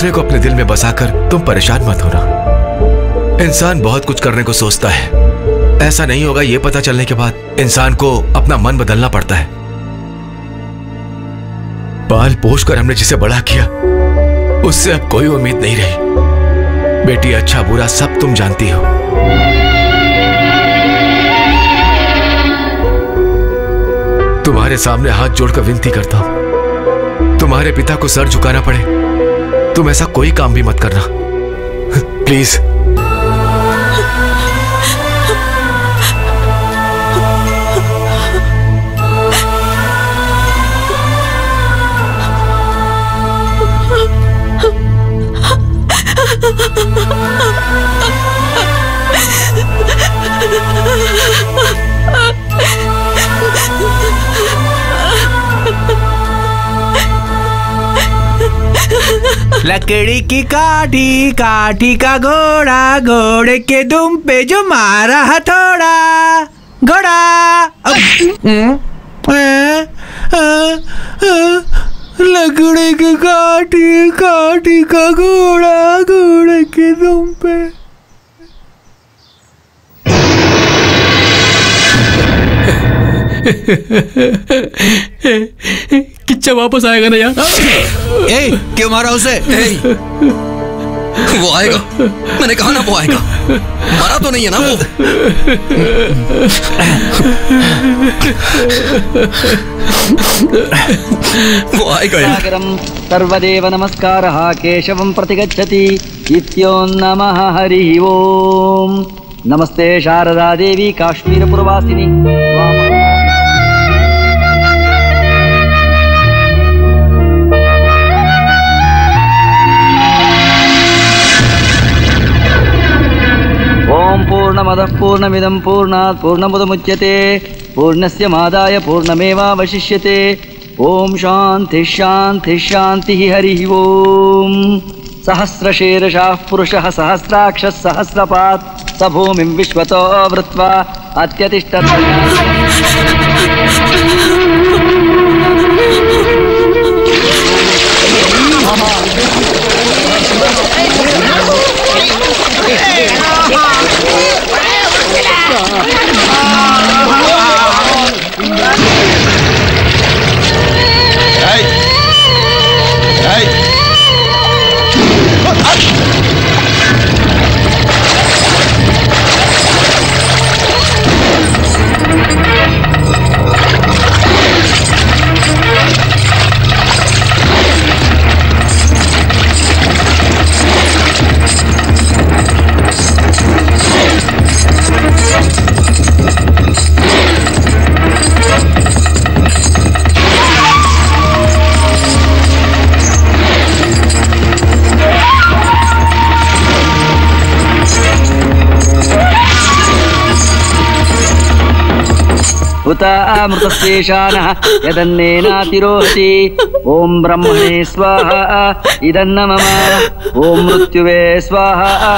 दूसरे को अपने दिल में बसाकर तुम परेशान मत होना। इंसान बहुत कुछ करने को सोचता है, ऐसा नहीं होगा ये पता चलने के बाद इंसान को अपना मन बदलना पड़ता है। पाल पोष कर हमने जिसे बड़ा किया उससे अब कोई उम्मीद नहीं रही। बेटी अच्छा बुरा सब तुम जानती हो। तुम्हारे सामने हाथ जोड़कर विनती करता हूं, तुम्हारे पिता को सर झुकाना पड़े तुम ऐसा कोई काम भी मत करना प्लीज। लकड़ी की काठी काठी का घोड़ा, घोड़े के दुम पे जो मारा हथौड़ा, घोड़ा लकड़ी की काठी काठी का घोड़ा, घोड़े के दुम पे। किच्चा वापस आएगा ना यार? ए, क्यों मारा उसे? वो आएगा, मैंने कहा ना वो आएगा। मारा तो नहीं है ना वो? वो आएगा यार। सर्वदेव नमस्कारः केशवं प्रतिगच्छति इत्यो नमः हरिः ओम। नमस्ते शारदा देवी काश्मीरपुरवासिनी। ओम पूर्णमदः पूर्णमिदं पूर्णात् पूर्णमुदमुच्यते पूर्णस्य मादाय पूर्णमेवावशिष्यते। ओम शांति शांति शांति हरिः ओम। सहस्रशीर्षः पुरुषः सहस्राक्षः सहस्रपात् स भूमिं विश्वतो वृत्वा अत्यतिष्ठत्। अमृतस्येषानः यदन्नेनातिरोहति। ओम ब्रह्मणे स्वाहा इदन्न मम। ओम मृत्युवे स्वाहा।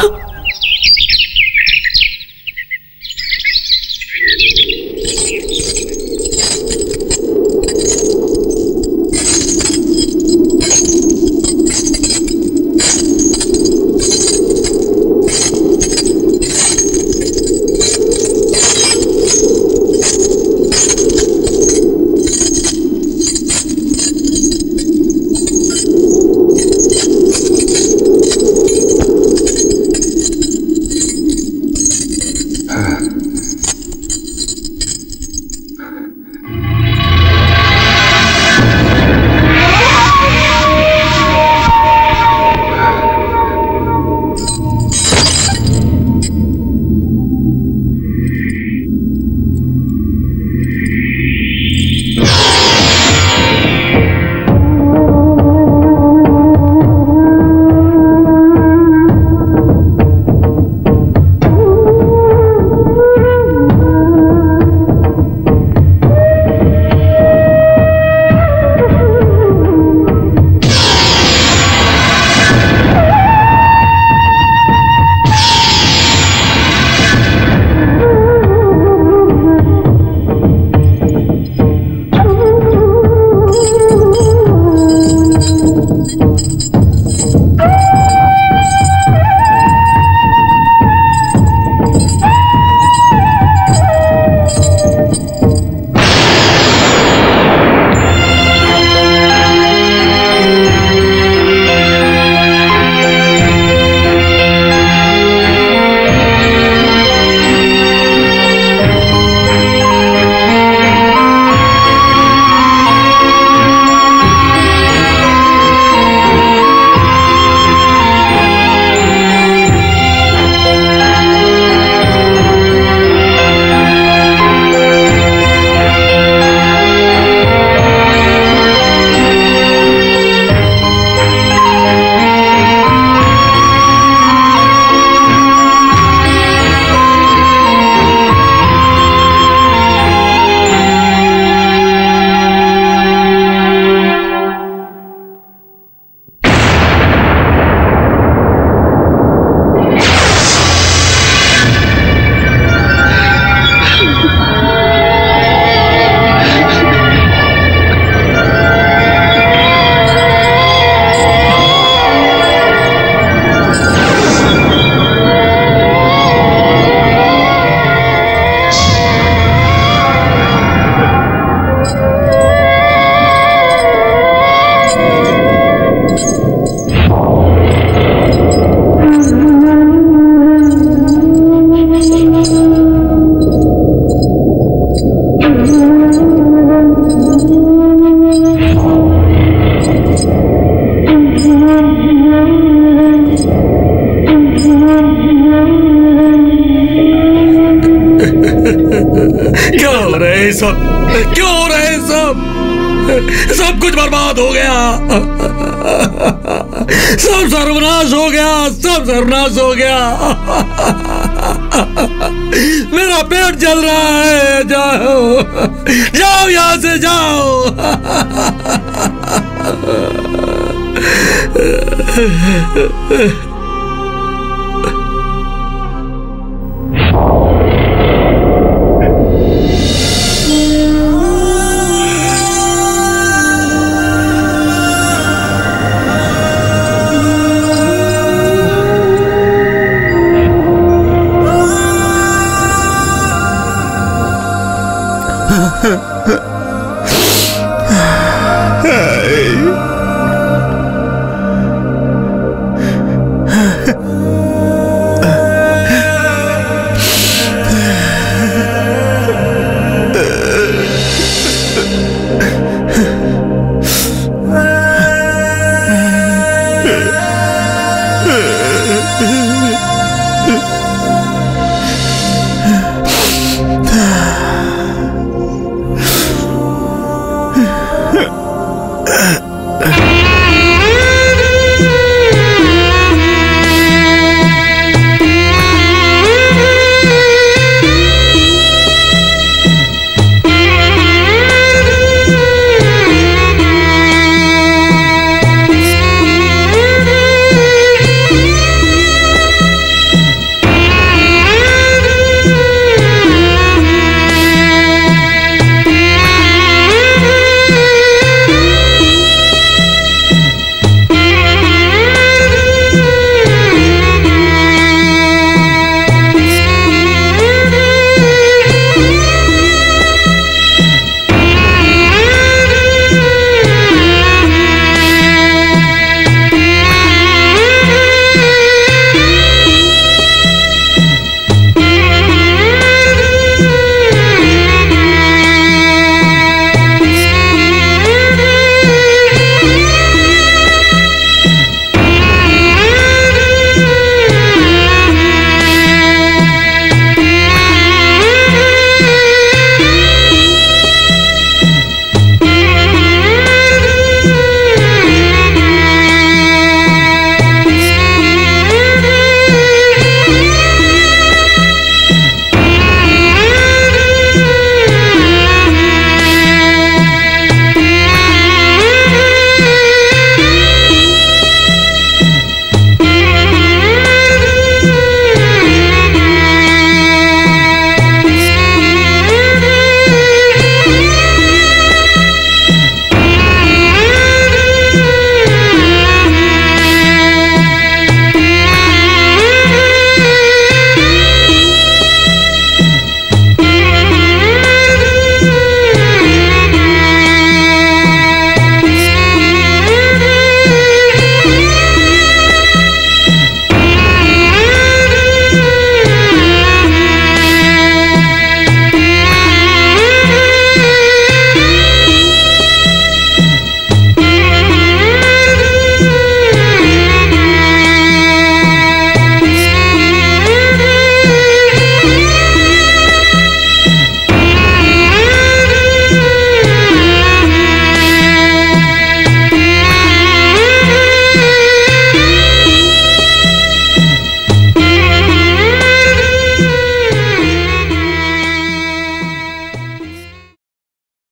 क्या हो रहे हैं सब? क्यों हो रहे हैं सब? सब कुछ बर्बाद हो गया, सब सर्वनाश हो गया, सब सर्वनाश हो गया। मेरा पेट जल रहा है। जाओ जाओ यहां से जाओ।